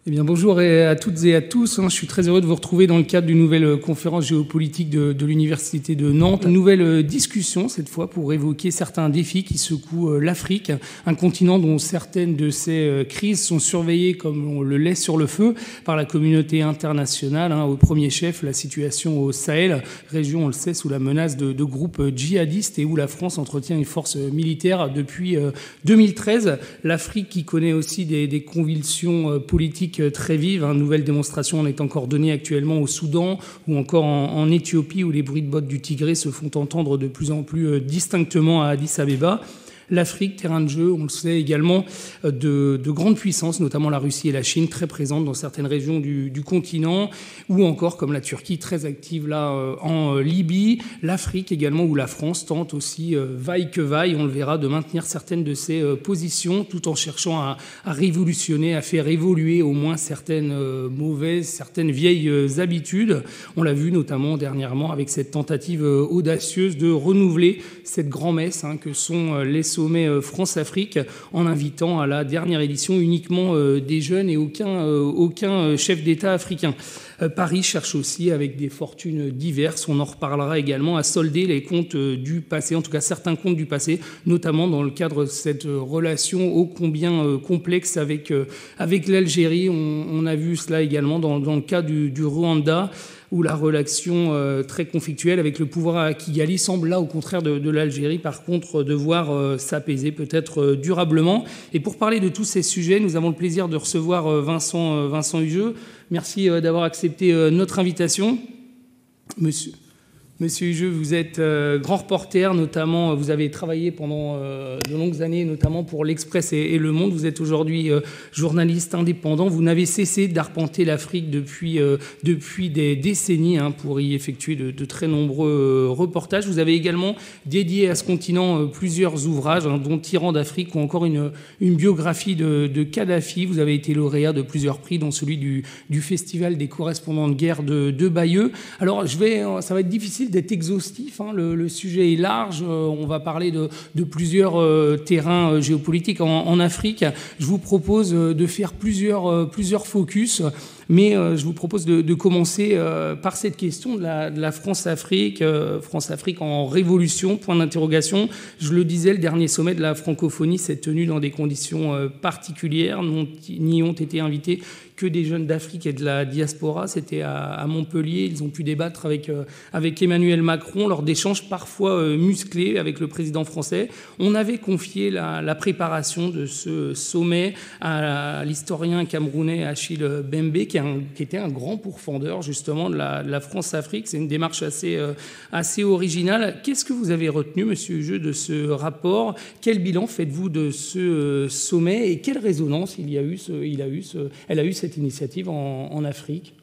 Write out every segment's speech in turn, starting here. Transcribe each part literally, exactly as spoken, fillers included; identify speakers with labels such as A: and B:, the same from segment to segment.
A: Eh bien, bonjour à toutes et à tous. Je suis très heureux de vous retrouver dans le cadre d'une nouvelle conférence géopolitique de, de l'Université de Nantes. Une nouvelle discussion, cette fois, pour évoquer certains défis qui secouent l'Afrique, un continent dont certaines de ces crises sont surveillées comme on le laisse sur le feu par la communauté internationale. Au premier chef, la situation au Sahel, région, on le sait, sous la menace de, de groupes djihadistes et où la France entretient une force militaire depuis deux mille treize. L'Afrique qui connaît aussi des, des convulsions politiques très vive. Une nouvelle démonstration en est encore donnée actuellement au Soudan ou encore en, en Éthiopie où les bruits de bottes du Tigré se font entendre de plus en plus distinctement à Addis Abeba. L'Afrique, terrain de jeu, on le sait également, de, de grandes puissances, notamment la Russie et la Chine, très présentes dans certaines régions du, du continent, ou encore, comme la Turquie, très active là en Libye. L'Afrique également, où la France tente aussi, vaille que vaille, on le verra, de maintenir certaines de ses positions, tout en cherchant à, à révolutionner, à faire évoluer au moins certaines mauvaises, certaines vieilles habitudes. On l'a vu notamment dernièrement avec cette tentative audacieuse de renouveler cette grand-messe hein, que sont les sommet France-Afrique en invitant à la dernière édition uniquement des jeunes et aucun, aucun chef d'État africain. Paris cherche aussi, avec des fortunes diverses, on en reparlera également, à solder les comptes du passé, en tout cas certains comptes du passé, notamment dans le cadre de cette relation ô combien complexe avec, avec l'Algérie. On, on a vu cela également dans, dans le cas du, du Rwanda, où la relation euh, très conflictuelle avec le pouvoir à Kigali semble là, au contraire de, de l'Algérie, par contre, devoir euh, s'apaiser peut-être euh, durablement. Et pour parler de tous ces sujets, nous avons le plaisir de recevoir euh, Vincent, euh, Vincent Hugeux. Merci euh, d'avoir accepté euh, notre invitation. Monsieur... Monsieur Hugeux, vous êtes euh, grand reporter, notamment, vous avez travaillé pendant euh, de longues années, notamment pour l'Express et, et Le Monde. Vous êtes aujourd'hui euh, journaliste indépendant. Vous n'avez cessé d'arpenter l'Afrique depuis, euh, depuis des décennies hein, pour y effectuer de, de très nombreux euh, reportages. Vous avez également dédié à ce continent euh, plusieurs ouvrages, hein, dont Tyran d'Afrique ou encore une, une biographie de, de Kadhafi. Vous avez été lauréat de plusieurs prix, dont celui du, du Festival des correspondants de guerre de, de Bayeux. Alors, je vais, ça va être difficile d'être exhaustif, hein. le, le sujet est large, euh, on va parler de, de plusieurs euh, terrains euh, géopolitiques en, en Afrique. Je vous propose euh, de faire plusieurs, euh, plusieurs focus, mais euh, je vous propose de, de commencer euh, par cette question de la, de la France-Afrique, euh, France-Afrique en révolution, point d'interrogation. Je le disais, le dernier sommet de la francophonie s'est tenu dans des conditions euh, particulières, n'y ont été invités que des jeunes d'Afrique et de la diaspora. C'était à, à Montpellier. Ils ont pu débattre avec, euh, avec Emmanuel Macron lors d'échanges parfois euh, musclés avec le président français. On avait confié la, la préparation de ce sommet à, à l'historien camerounais Achille Bembe, qui, un, qui était un grand pourfendeur justement de la, de la France-Afrique. C'est une démarche assez, euh, assez originale. Qu'est-ce que vous avez retenu, monsieur Hugeux, de ce rapport? Quel bilan faites-vous de ce euh, sommet et quelle résonance il y a eu, ce, il a eu ce, elle a eu cette initiative en, en Afrique?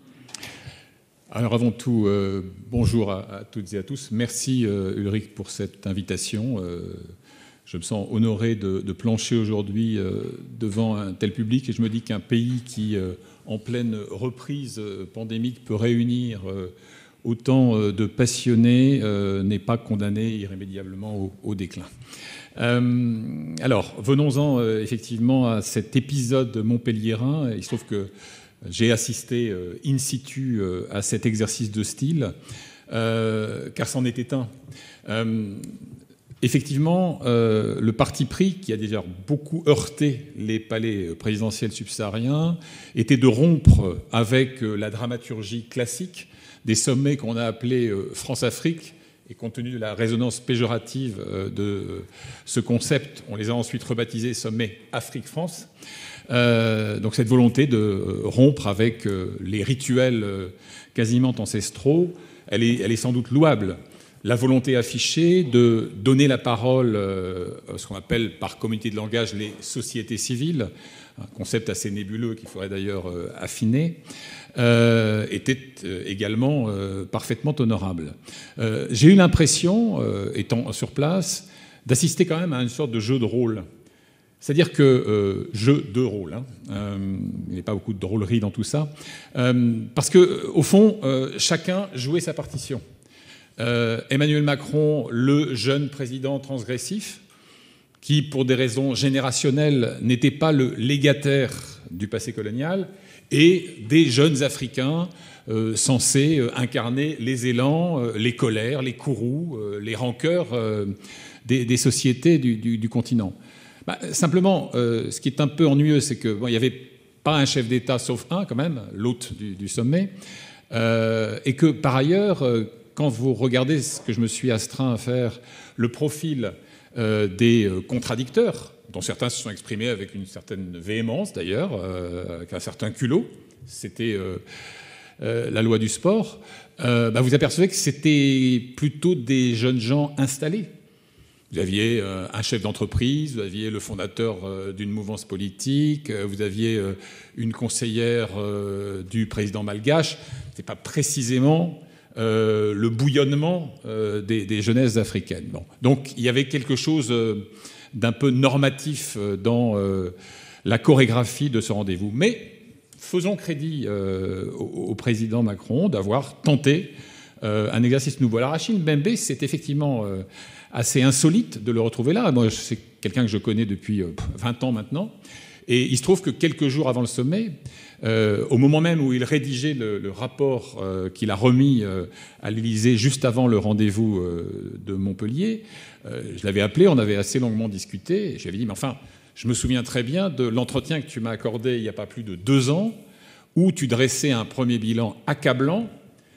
B: Alors avant tout, euh, bonjour à, à toutes et à tous. Merci euh, Ulrich pour cette invitation. Euh, je me sens honoré de, de plancher aujourd'hui euh, devant un tel public et je me dis qu'un pays qui, euh, en pleine reprise pandémique, peut réunir euh, autant euh, de passionnés euh, n'est pas condamné irrémédiablement au, au déclin. Euh, alors, venons-en euh, effectivement à cet épisode montpelliérain. Il se trouve que j'ai assisté euh, in situ euh, à cet exercice de style, euh, car c'en était un. Euh, effectivement, euh, le parti pris, qui a déjà beaucoup heurté les palais présidentiels subsahariens, était de rompre avec euh, la dramaturgie classique des sommets qu'on a appelés euh, France-Afrique. Et compte tenu de la résonance péjorative de ce concept, on les a ensuite rebaptisés sommets Afrique-France. Euh, donc cette volonté de rompre avec les rituels quasiment ancestraux, elle est, elle est sans doute louable. La volonté affichée de donner la parole à ce qu'on appelle par communauté de langage les sociétés civiles, un concept assez nébuleux qu'il faudrait d'ailleurs affiner, Euh, était euh, également euh, parfaitement honorable. Euh, j'ai eu l'impression, euh, étant sur place, d'assister quand même à une sorte de jeu de rôle. C'est-à-dire que, euh, jeu de rôle, hein, euh, il n'y a pas beaucoup de drôlerie dans tout ça, euh, parce qu'au fond, euh, chacun jouait sa partition. Euh, Emmanuel Macron, le jeune président transgressif, qui, pour des raisons générationnelles, n'étaient pas le légataire du passé colonial, et des jeunes Africains euh, censés euh, incarner les élans, euh, les colères, les courroux, euh, les rancœurs euh, des, des sociétés du, du, du continent. Bah, simplement, euh, ce qui est un peu ennuyeux, c'est qu'il bon, n'y avait pas un chef d'État, sauf un quand même, l'hôte du, du sommet, euh, et que par ailleurs, euh, quand vous regardez ce que je me suis astreint à faire, le profil euh, des euh, contradicteurs, dont certains se sont exprimés avec une certaine véhémence d'ailleurs, euh, avec un certain culot, c'était euh, euh, la loi du sport, euh, bah, vous apercevez que c'était plutôt des jeunes gens installés. Vous aviez euh, un chef d'entreprise, vous aviez le fondateur euh, d'une mouvance politique, euh, vous aviez euh, une conseillère euh, du président malgache. Ce n'est pas précisément euh, le bouillonnement euh, des, des jeunesses africaines. Bon. Donc il y avait quelque chose euh, d'un peu normatif euh, dans euh, la chorégraphie de ce rendez-vous. Mais faisons crédit euh, au, au président Macron d'avoir tenté euh, un exercice nouveau. Alors Achille Mbembe, c'est effectivement... Euh, assez insolite de le retrouver là. Moi, c'est quelqu'un que je connais depuis vingt ans maintenant. Et il se trouve que quelques jours avant le sommet, euh, au moment même où il rédigeait le, le rapport euh, qu'il a remis euh, à l'Élysée juste avant le rendez-vous euh, de Montpellier, euh, je l'avais appelé, on avait assez longuement discuté. Et je lui avais dit, mais enfin, je me souviens très bien de l'entretien que tu m'as accordé il n'y a pas plus de deux ans, où tu dressais un premier bilan accablant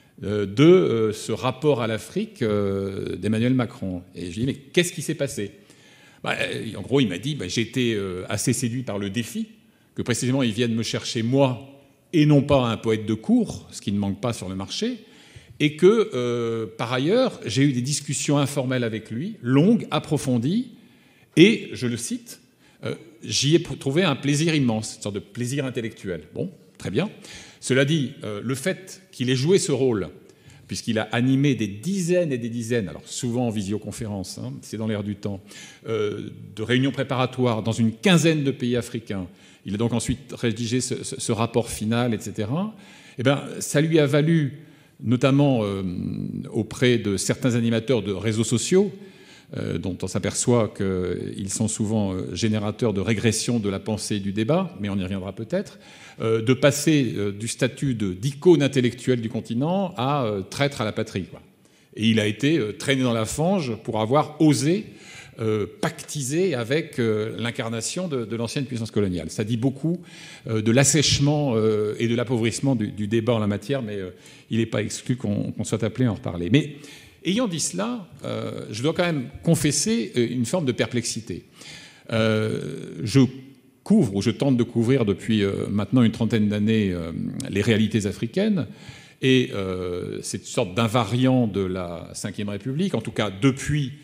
B: de ce rapport à l'Afrique d'Emmanuel Macron. Et je lui ai dit, mais qu'est-ce qui s'est passé ? Bah, en gros, il m'a dit, bah, j'ai été assez séduit par le défi, que précisément, ils viennent me chercher, moi, et non pas un poète de cour, ce qui ne manque pas sur le marché, et que, euh, par ailleurs, j'ai eu des discussions informelles avec lui, longues, approfondies, et, je le cite, euh, j'y ai trouvé un plaisir immense, une sorte de plaisir intellectuel. Bon, très bien. Cela dit, euh, le fait qu'il ait joué ce rôle, puisqu'il a animé des dizaines et des dizaines, alors souvent en visioconférence, hein, c'est dans l'air du temps, euh, de réunions préparatoires dans une quinzaine de pays africains, il a donc ensuite rédigé ce, ce, ce rapport final, et cetera, eh bien, ça lui a valu, notamment euh, auprès de certains animateurs de réseaux sociaux, euh, dont on s'aperçoit qu'ils sont souvent euh, générateurs de régression de la pensée et du débat, mais on y reviendra peut-être, Euh, de passer euh, du statut d'icône intellectuelle du continent à euh, traître à la patrie, quoi. Et il a été euh, traîné dans la fange pour avoir osé euh, pactiser avec euh, l'incarnation de, de l'ancienne puissance coloniale. Ça dit beaucoup euh, de l'assèchement euh, et de l'appauvrissement du, du débat en la matière, mais euh, il n'est pas exclu qu'on qu'on soit appelé à en reparler. Mais ayant dit cela, euh, je dois quand même confesser une forme de perplexité. Euh, je couvre, ou je tente de couvrir depuis euh, maintenant une trentaine d'années euh, les réalités africaines, et euh, c'est une sorte d'invariant de la Cinquième République, en tout cas depuis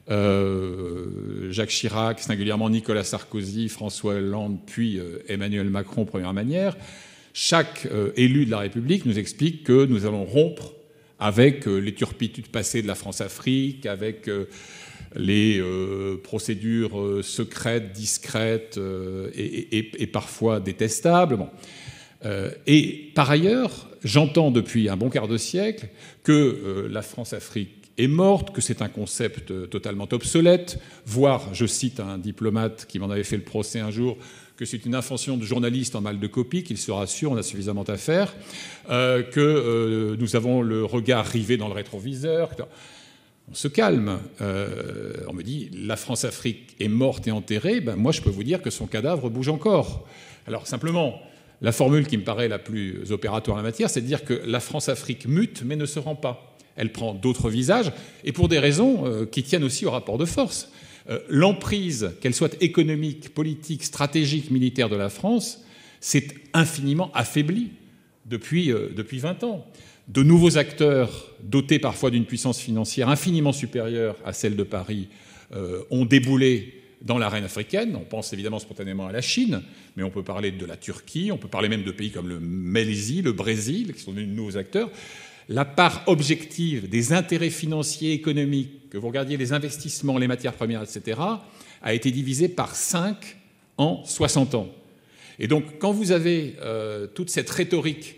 B: euh, Jacques Chirac, singulièrement Nicolas Sarkozy, François Hollande, puis euh, Emmanuel Macron, première manière. Chaque euh, élu de la République nous explique que nous allons rompre avec euh, les turpitudes passées de la France-Afrique, avec... Euh, les euh, procédures euh, secrètes, discrètes euh, et, et, et parfois détestables. Bon. Euh, et par ailleurs, j'entends depuis un bon quart de siècle que euh, la France-Afrique est morte, que c'est un concept euh, totalement obsolète, voire, je cite un diplomate qui m'en avait fait le procès un jour, que c'est une invention de journaliste en mal de copie, qu'il se rassure, on a suffisamment à faire, euh, que euh, nous avons le regard rivé dans le rétroviseur. On se calme. Euh, on me dit, la France-Afrique est morte et enterrée. Ben, moi, je peux vous dire que son cadavre bouge encore. Alors, simplement, la formule qui me paraît la plus opératoire en la matière, c'est de dire que la France-Afrique mute, mais ne se rend pas. Elle prend d'autres visages, et pour des raisons euh, qui tiennent aussi au rapport de force. Euh, l'emprise, qu'elle soit économique, politique, stratégique, militaire de la France, s'est infiniment affaiblie depuis, euh, depuis vingt ans. De nouveaux acteurs, dotés parfois d'une puissance financière infiniment supérieure à celle de Paris, euh, ont déboulé dans l'arène africaine. On pense évidemment spontanément à la Chine, mais on peut parler de la Turquie, on peut parler même de pays comme le Malaisie, le Brésil, qui sont de nouveaux acteurs. La part objective des intérêts financiers, économiques, que vous regardiez les investissements, les matières premières, et cetera, a été divisée par cinq en soixante ans. Et donc, quand vous avez euh, toute cette rhétorique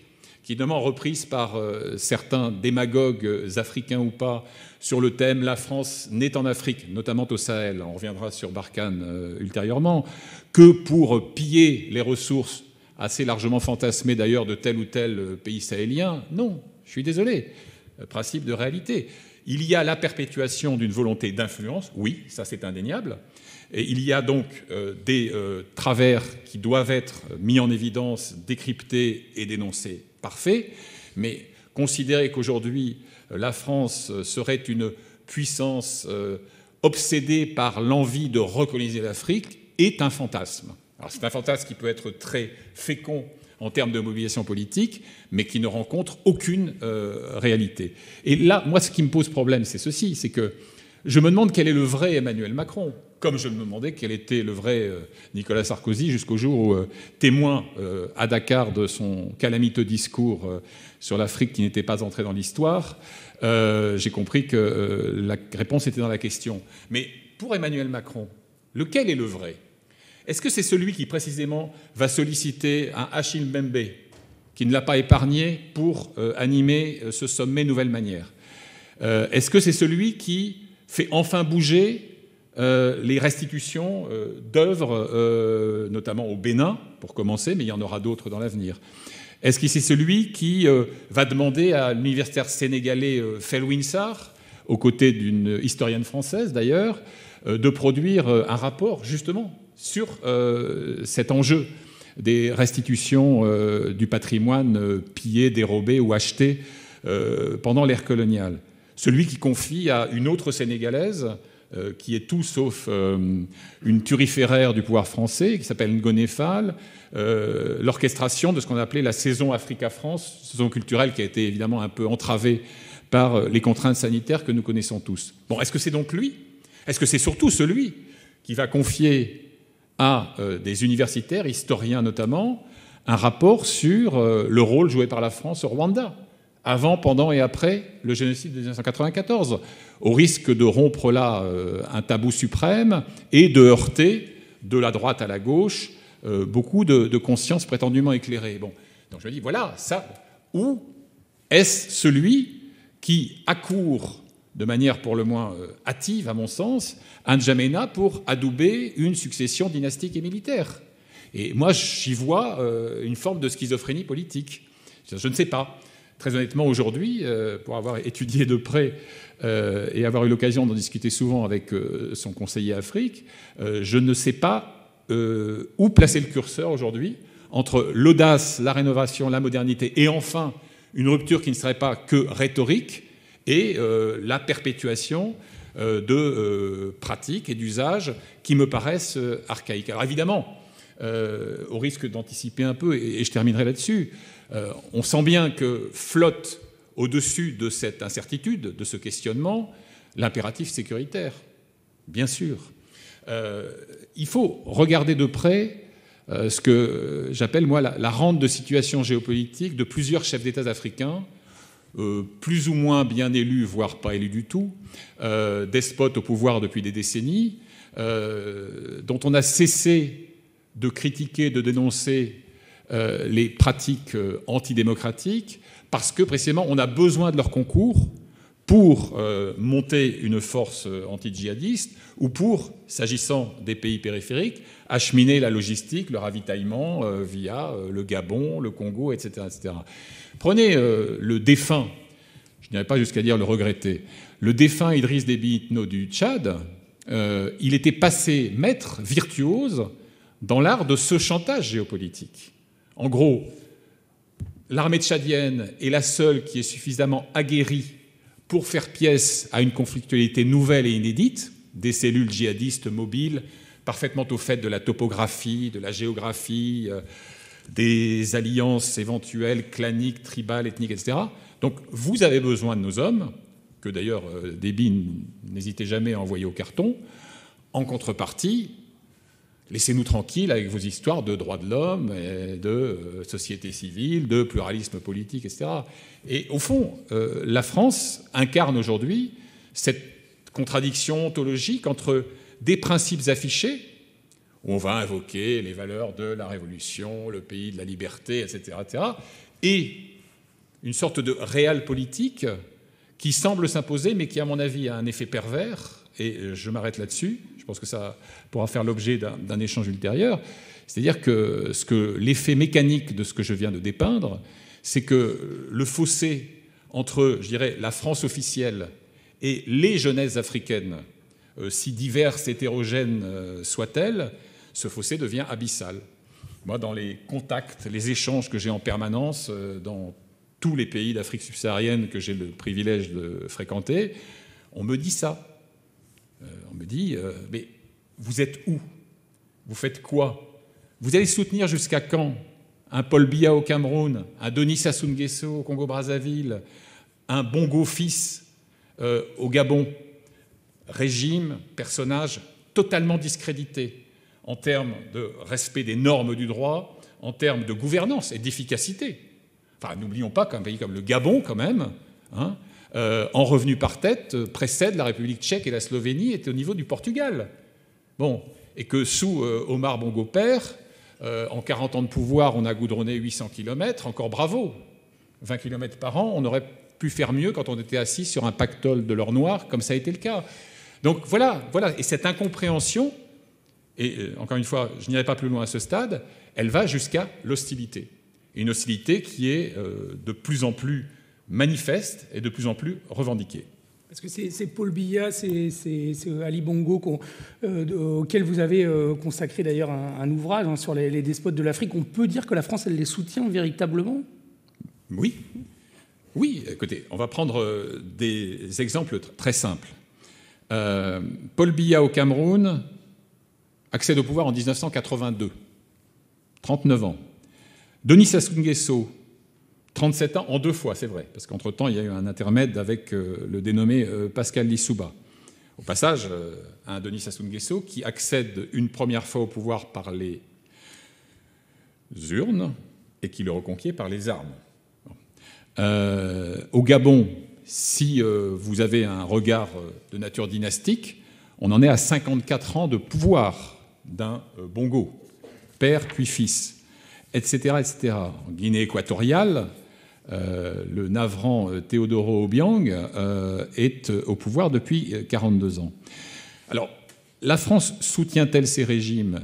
B: qui est notamment reprise par euh, certains démagogues africains ou pas, sur le thème « La France n'est en Afrique, notamment au Sahel », on reviendra sur Barkhane euh, ultérieurement, que pour piller les ressources, assez largement fantasmées d'ailleurs, de tel ou tel pays sahélien. Non, je suis désolé, principe de réalité. Il y a la perpétuation d'une volonté d'influence, oui, ça c'est indéniable, et il y a donc euh, des euh, travers qui doivent être mis en évidence, décryptés et dénoncés, parfait, mais considérer qu'aujourd'hui la France serait une puissance euh, obsédée par l'envie de recoloniser l'Afrique est un fantasme. Alors c'est un fantasme qui peut être très fécond en termes de mobilisation politique, mais qui ne rencontre aucune euh, réalité. Et là, moi, ce qui me pose problème, c'est ceci, c'est que je me demande quel est le vrai Emmanuel Macron, comme je me demandais quel était le vrai euh, Nicolas Sarkozy jusqu'au jour où, euh, témoin euh, à Dakar de son calamiteux discours euh, sur l'Afrique qui n'était pas entré dans l'histoire, euh, j'ai compris que euh, la réponse était dans la question. Mais pour Emmanuel Macron, lequel est le vrai ? Est-ce que c'est celui qui, précisément, va solliciter un Achille Mbembe, qui ne l'a pas épargné pour euh, animer euh, ce sommet Nouvelle Manière ? euh, Est-ce que c'est celui qui fait enfin bouger euh, les restitutions euh, d'œuvres, euh, notamment au Bénin, pour commencer, mais il y en aura d'autres dans l'avenir ? Est-ce que c'est celui qui euh, va demander à l'universitaire sénégalais euh, Felwine Sarr, aux côtés d'une historienne française d'ailleurs, euh, de produire euh, un rapport, justement, sur euh, cet enjeu des restitutions euh, du patrimoine euh, pillé, dérobé ou acheté euh, pendant l'ère coloniale. Celui qui confie à une autre Sénégalaise, euh, qui est tout sauf euh, une turiféraire du pouvoir français, qui s'appelle Ngoné Fall, euh, l'orchestration de ce qu'on appelait la saison Africa-France, saison culturelle qui a été évidemment un peu entravée par les contraintes sanitaires que nous connaissons tous. Bon, est-ce que c'est donc lui ? Est-ce que c'est surtout celui qui va confier à euh, des universitaires, historiens notamment, un rapport sur euh, le rôle joué par la France au Rwanda, avant, pendant et après le génocide de dix-neuf cent quatre-vingt-quatorze, au risque de rompre là euh, un tabou suprême et de heurter, de la droite à la gauche, euh, beaucoup de, de consciences prétendument éclairées. Bon, donc je me dis, voilà, ça, où est-ce celui qui accourt de manière pour le moins euh, hâtive, à mon sens, à N'Djamena pour adouber une succession dynastique et militaire. Et moi, j'y vois euh, une forme de schizophrénie politique. Je ne sais pas. Très honnêtement, aujourd'hui, euh, pour avoir étudié de près euh, et avoir eu l'occasion d'en discuter souvent avec euh, son conseiller Afrique, euh, je ne sais pas euh, où placer le curseur aujourd'hui entre l'audace, la rénovation, la modernité et enfin une rupture qui ne serait pas que rhétorique et euh, la perpétuation euh, de euh, pratiques et d'usages qui me paraissent euh, archaïques. Alors évidemment, euh, au risque d'anticiper un peu, et, et je terminerai là-dessus, euh, on sent bien que flotte au-dessus de cette incertitude, de ce questionnement, l'impératif sécuritaire, bien sûr. Euh, il faut regarder de près euh, ce que j'appelle, moi, la, la rente de situation géopolitique de plusieurs chefs d'État africains, Euh, plus ou moins bien élus, voire pas élus du tout, euh, despotes au pouvoir depuis des décennies, euh, dont on a cessé de critiquer, de dénoncer euh, les pratiques euh, antidémocratiques, parce que précisément on a besoin de leur concours pour euh, monter une force anti-djihadiste ou pour, s'agissant des pays périphériques, acheminer la logistique, le ravitaillement euh, via euh, le Gabon, le Congo, et cetera et cetera. Prenez euh, le défunt, je n'irai pas jusqu'à dire le regretter, le défunt Idriss Déby Itno du Tchad, euh, il était passé maître, virtuose, dans l'art de ce chantage géopolitique. En gros, l'armée tchadienne est la seule qui est suffisamment aguerrie pour faire pièce à une conflictualité nouvelle et inédite, des cellules djihadistes mobiles, parfaitement au fait de la topographie, de la géographie, euh, des alliances éventuelles, claniques, tribales, ethniques, et cetera. Donc vous avez besoin de nos hommes, que d'ailleurs euh, Déby n'hésitait jamais à envoyer au carton. En contrepartie, laissez-nous tranquilles avec vos histoires de droits de l'homme, et de euh, société civile, de pluralisme politique, et cetera. Et au fond, euh, la France incarne aujourd'hui cette contradiction ontologique entre des principes affichés, où on va invoquer les valeurs de la Révolution, le pays de la liberté, et cetera, et cetera, et une sorte de réel politique qui semble s'imposer, mais qui, à mon avis, a un effet pervers, et je m'arrête là-dessus, je pense que ça pourra faire l'objet d'un, d'un échange ultérieur, c'est-à-dire que, ce que l'effet mécanique de ce que je viens de dépeindre, c'est que le fossé entre, je dirais, la France officielle et les jeunesses africaines, euh, si diverses, hétérogènes euh, soient-elles, ce fossé devient abyssal. Moi, dans les contacts, les échanges que j'ai en permanence euh, dans tous les pays d'Afrique subsaharienne que j'ai le privilège de fréquenter, on me dit ça. Euh, on me dit, euh, mais vous êtes où? Vous faites quoi? Vous allez soutenir jusqu'à quand un Paul Biya au Cameroun, un Denis Sassou Nguesso au Congo-Brazzaville, un Bongo fils euh, au Gabon? Régime, personnage totalement discrédité en termes de respect des normes du droit, en termes de gouvernance et d'efficacité. Enfin, n'oublions pas qu'un pays comme le Gabon, quand même, hein, euh, en revenu par tête, précède la République tchèque et la Slovénie, est au niveau du Portugal. Bon, et que sous euh, Omar Bongo père, euh, en quarante ans de pouvoir, on a goudronné huit cents kilomètres, encore bravo. vingt kilomètres par an, on aurait pu faire mieux quand on était assis sur un pactole de l'or noir, comme ça a été le cas. Donc voilà, voilà. Et cette incompréhension, et euh, encore une fois, je n'irai pas plus loin à ce stade, elle va jusqu'à l'hostilité. Une hostilité qui est euh, de plus en plus manifeste et de plus en plus revendiquée.
A: Parce que c'est, c'est Paul Biya, c'est, c'est, c'est Ali Bongo euh, auquel vous avez euh, consacré d'ailleurs un, un ouvrage hein, sur les, les despotes de l'Afrique. On peut dire que la France, elle les soutient véritablement?
B: Oui. Oui, écoutez, on va prendre des exemples très simples. Euh, Paul Biya au Cameroun accède au pouvoir en dix-neuf cent quatre-vingt-deux, trente-neuf ans. Denis Sassou Nguesso, trente-sept ans, en deux fois, c'est vrai, parce qu'entre-temps, il y a eu un intermède avec euh, le dénommé euh, Pascal Lissouba. Au passage, euh, un Denis Sassou Nguesso qui accède une première fois au pouvoir par les urnes et qui le reconquiert par les armes. Euh, au Gabon, si euh, vous avez un regard de nature dynastique, on en est à cinquante-quatre ans de pouvoir d'un euh, Bongo, père puis fils, et cetera, et cetera. En Guinée équatoriale, euh, le navrant Théodoro Obiang euh, est au pouvoir depuis quarante-deux ans. Alors, la France soutient-elle ces régimes?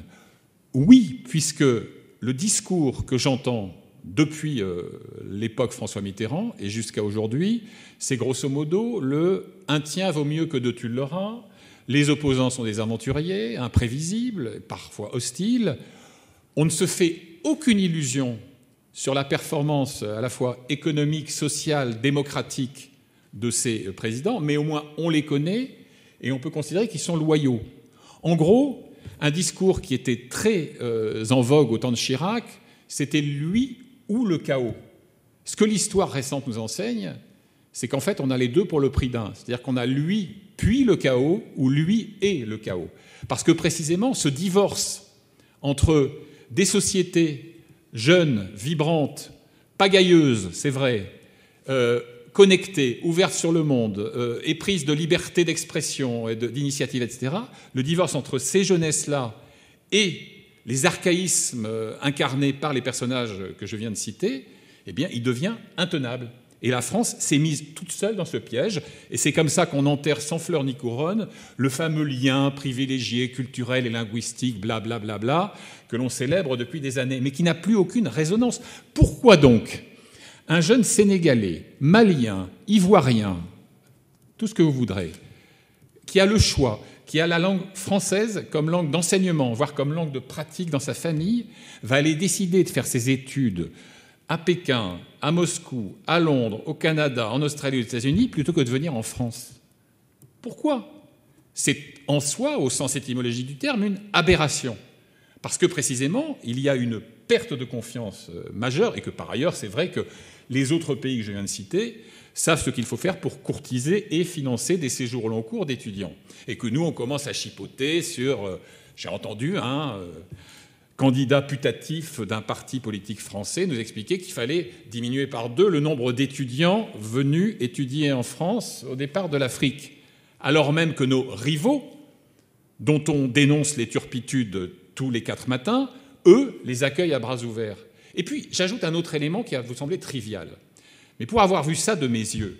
B: Oui, puisque le discours que j'entends depuis euh, l'époque François Mitterrand et jusqu'à aujourd'hui, c'est grosso modo le « un tien vaut mieux que deux tu l'auras », les opposants sont des aventuriers, imprévisibles, parfois hostiles, on ne se fait aucune illusion sur la performance à la fois économique, sociale, démocratique de ces présidents, mais au moins on les connaît et on peut considérer qu'ils sont loyaux. En gros, un discours qui était très euh, en vogue au temps de Chirac, c'était lui ou le chaos. Ce que l'histoire récente nous enseigne, c'est qu'en fait, on a les deux pour le prix d'un. C'est-à-dire qu'on a lui puis le chaos, ou lui et le chaos. Parce que précisément, ce divorce entre des sociétés jeunes, vibrantes, pagailleuses, c'est vrai, euh, connectées, ouvertes sur le monde, euh, éprises de liberté d'expression et de, d'initiative, et cetera, le divorce entre ces jeunesses-là et les archaïsmes incarnés par les personnages que je viens de citer, eh bien, il devient intenable. Et la France s'est mise toute seule dans ce piège, et c'est comme ça qu'on enterre sans fleur ni couronne le fameux lien privilégié, culturel et linguistique, blablabla, bla, bla, bla, que l'on célèbre depuis des années, mais qui n'a plus aucune résonance. Pourquoi donc un jeune Sénégalais, Malien, Ivoirien, tout ce que vous voudrez, qui a le choix, qui a la langue française comme langue d'enseignement, voire comme langue de pratique dans sa famille, va aller décider de faire ses études à Pékin, à Moscou, à Londres, au Canada, en Australie, aux États-Unis, plutôt que de venir en France? Pourquoi? C'est en soi, au sens étymologique du terme, une aberration. Parce que précisément, il y a une perte de confiance majeure, et que par ailleurs, c'est vrai que les autres pays que je viens de citer savent ce qu'il faut faire pour courtiser et financer des séjours long cours d'étudiants. Et que nous, on commence à chipoter sur, euh, j'ai entendu, hein, euh, candidat putatif d'un parti politique français nous expliquer qu'il fallait diminuer par deux le nombre d'étudiants venus étudier en France au départ de l'Afrique, alors même que nos rivaux, dont on dénonce les turpitudes tous les quatre matins, eux, les accueillent à bras ouverts. Et puis, j'ajoute un autre élément qui va vous sembler trivial. Mais pour avoir vu ça de mes yeux,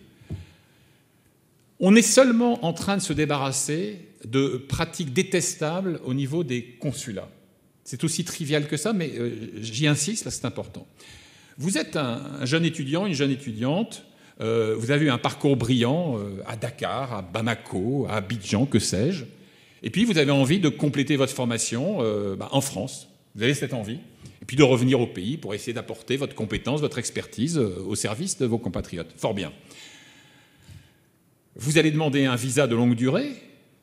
B: on est seulement en train de se débarrasser de pratiques détestables au niveau des consulats. C'est aussi trivial que ça, mais euh, j'y insiste parce que c'est important. Vous êtes un, un jeune étudiant, une jeune étudiante, euh, vous avez eu un parcours brillant euh, à Dakar, à Bamako, à Abidjan, que sais-je, et puis vous avez envie de compléter votre formation euh, bah, en France. Vous avez cette envie, et puis de revenir au pays pour essayer d'apporter votre compétence, votre expertise euh, au service de vos compatriotes. Fort bien. Vous allez demander un visa de longue durée,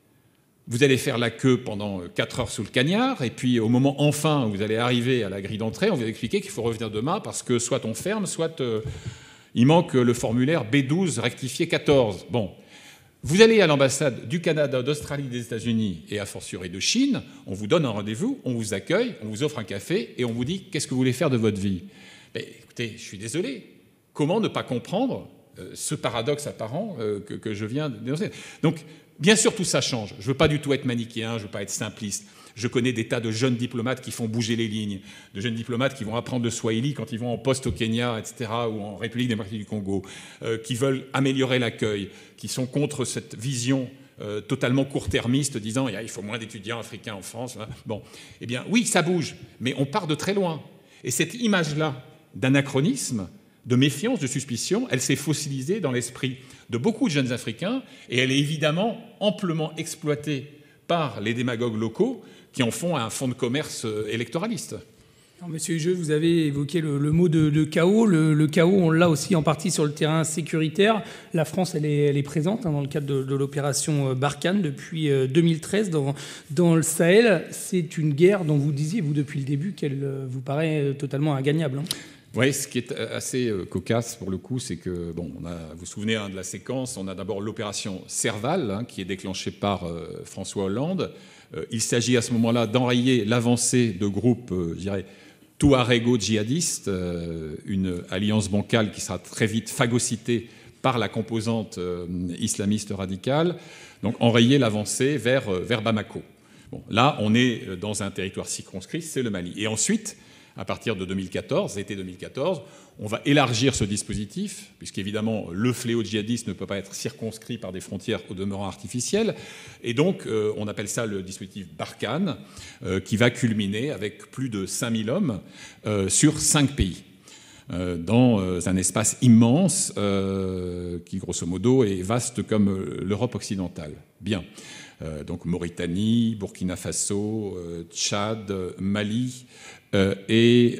B: vous allez faire la queue pendant quatre heures sous le cagnard, et puis au moment enfin où vous allez arriver à la grille d'entrée, on va vous expliquer qu'il faut revenir demain parce que soit on ferme, soit euh, il manque le formulaire B douze rectifié quatorze. Bon. Vous allez à l'ambassade du Canada, d'Australie, des États-Unis et a fortiori de Chine, on vous donne un rendez-vous, on vous accueille, on vous offre un café et on vous dit qu'est-ce que vous voulez faire de votre vie. Mais écoutez, je suis désolé, comment ne pas comprendre euh, ce paradoxe apparent euh, que, que je viens de dénoncer. Donc, bien sûr, tout ça change. Je ne veux pas du tout être manichéen, je ne veux pas être simpliste. Je connais des tas de jeunes diplomates qui font bouger les lignes, de jeunes diplomates qui vont apprendre le Swahili quand ils vont en poste au Kenya, et cetera, ou en République démocratique du Congo, euh, qui veulent améliorer l'accueil, qui sont contre cette vision euh, totalement court-termiste, disant il faut moins d'étudiants africains en France. Hein. Bon, eh bien, oui, ça bouge, mais on part de très loin. Et cette image-là d'anachronisme, de méfiance, de suspicion, elle s'est fossilisée dans l'esprit de beaucoup de jeunes Africains, et elle est évidemment amplement exploitée par les démagogues locaux qui en font un fonds de commerce électoraliste.
A: Alors, Monsieur Hugeux, vous avez évoqué le, le mot de, de chaos. Le, le chaos, on l'a aussi en partie sur le terrain sécuritaire. La France, elle est, elle est présente hein, dans le cadre de, de l'opération Barkhane depuis deux mille treize dans, dans le Sahel. C'est une guerre dont vous disiez, vous, depuis le début, qu'elle vous paraît totalement ingagnable. Hein.
B: Oui, ce qui est assez cocasse pour le coup, c'est que, bon, on a, vous vous souvenez hein, de la séquence, on a d'abord l'opération Serval, hein, qui est déclenchée par euh, François Hollande. Euh, il s'agit à ce moment-là d'enrayer l'avancée de groupes, euh, je dirais, touarégo-djihadistes, euh, une alliance bancale qui sera très vite phagocytée par la composante euh, islamiste radicale, donc enrayer l'avancée vers, euh, vers Bamako. Bon, là, on est dans un territoire circonscrit, c'est le Mali. Et ensuite, à partir de deux mille quatorze, été deux mille quatorze, on va élargir ce dispositif, puisqu'évidemment, le fléau djihadiste ne peut pas être circonscrit par des frontières au demeurant artificielles. Et donc, euh, on appelle ça le dispositif Barkhane, euh, qui va culminer avec plus de cinq mille hommes euh, sur cinq pays, euh, dans euh, un espace immense euh, qui, grosso modo, est vaste comme euh, l'Europe occidentale. Bien. Euh, donc Mauritanie, Burkina Faso, euh, Tchad, Mali euh, et,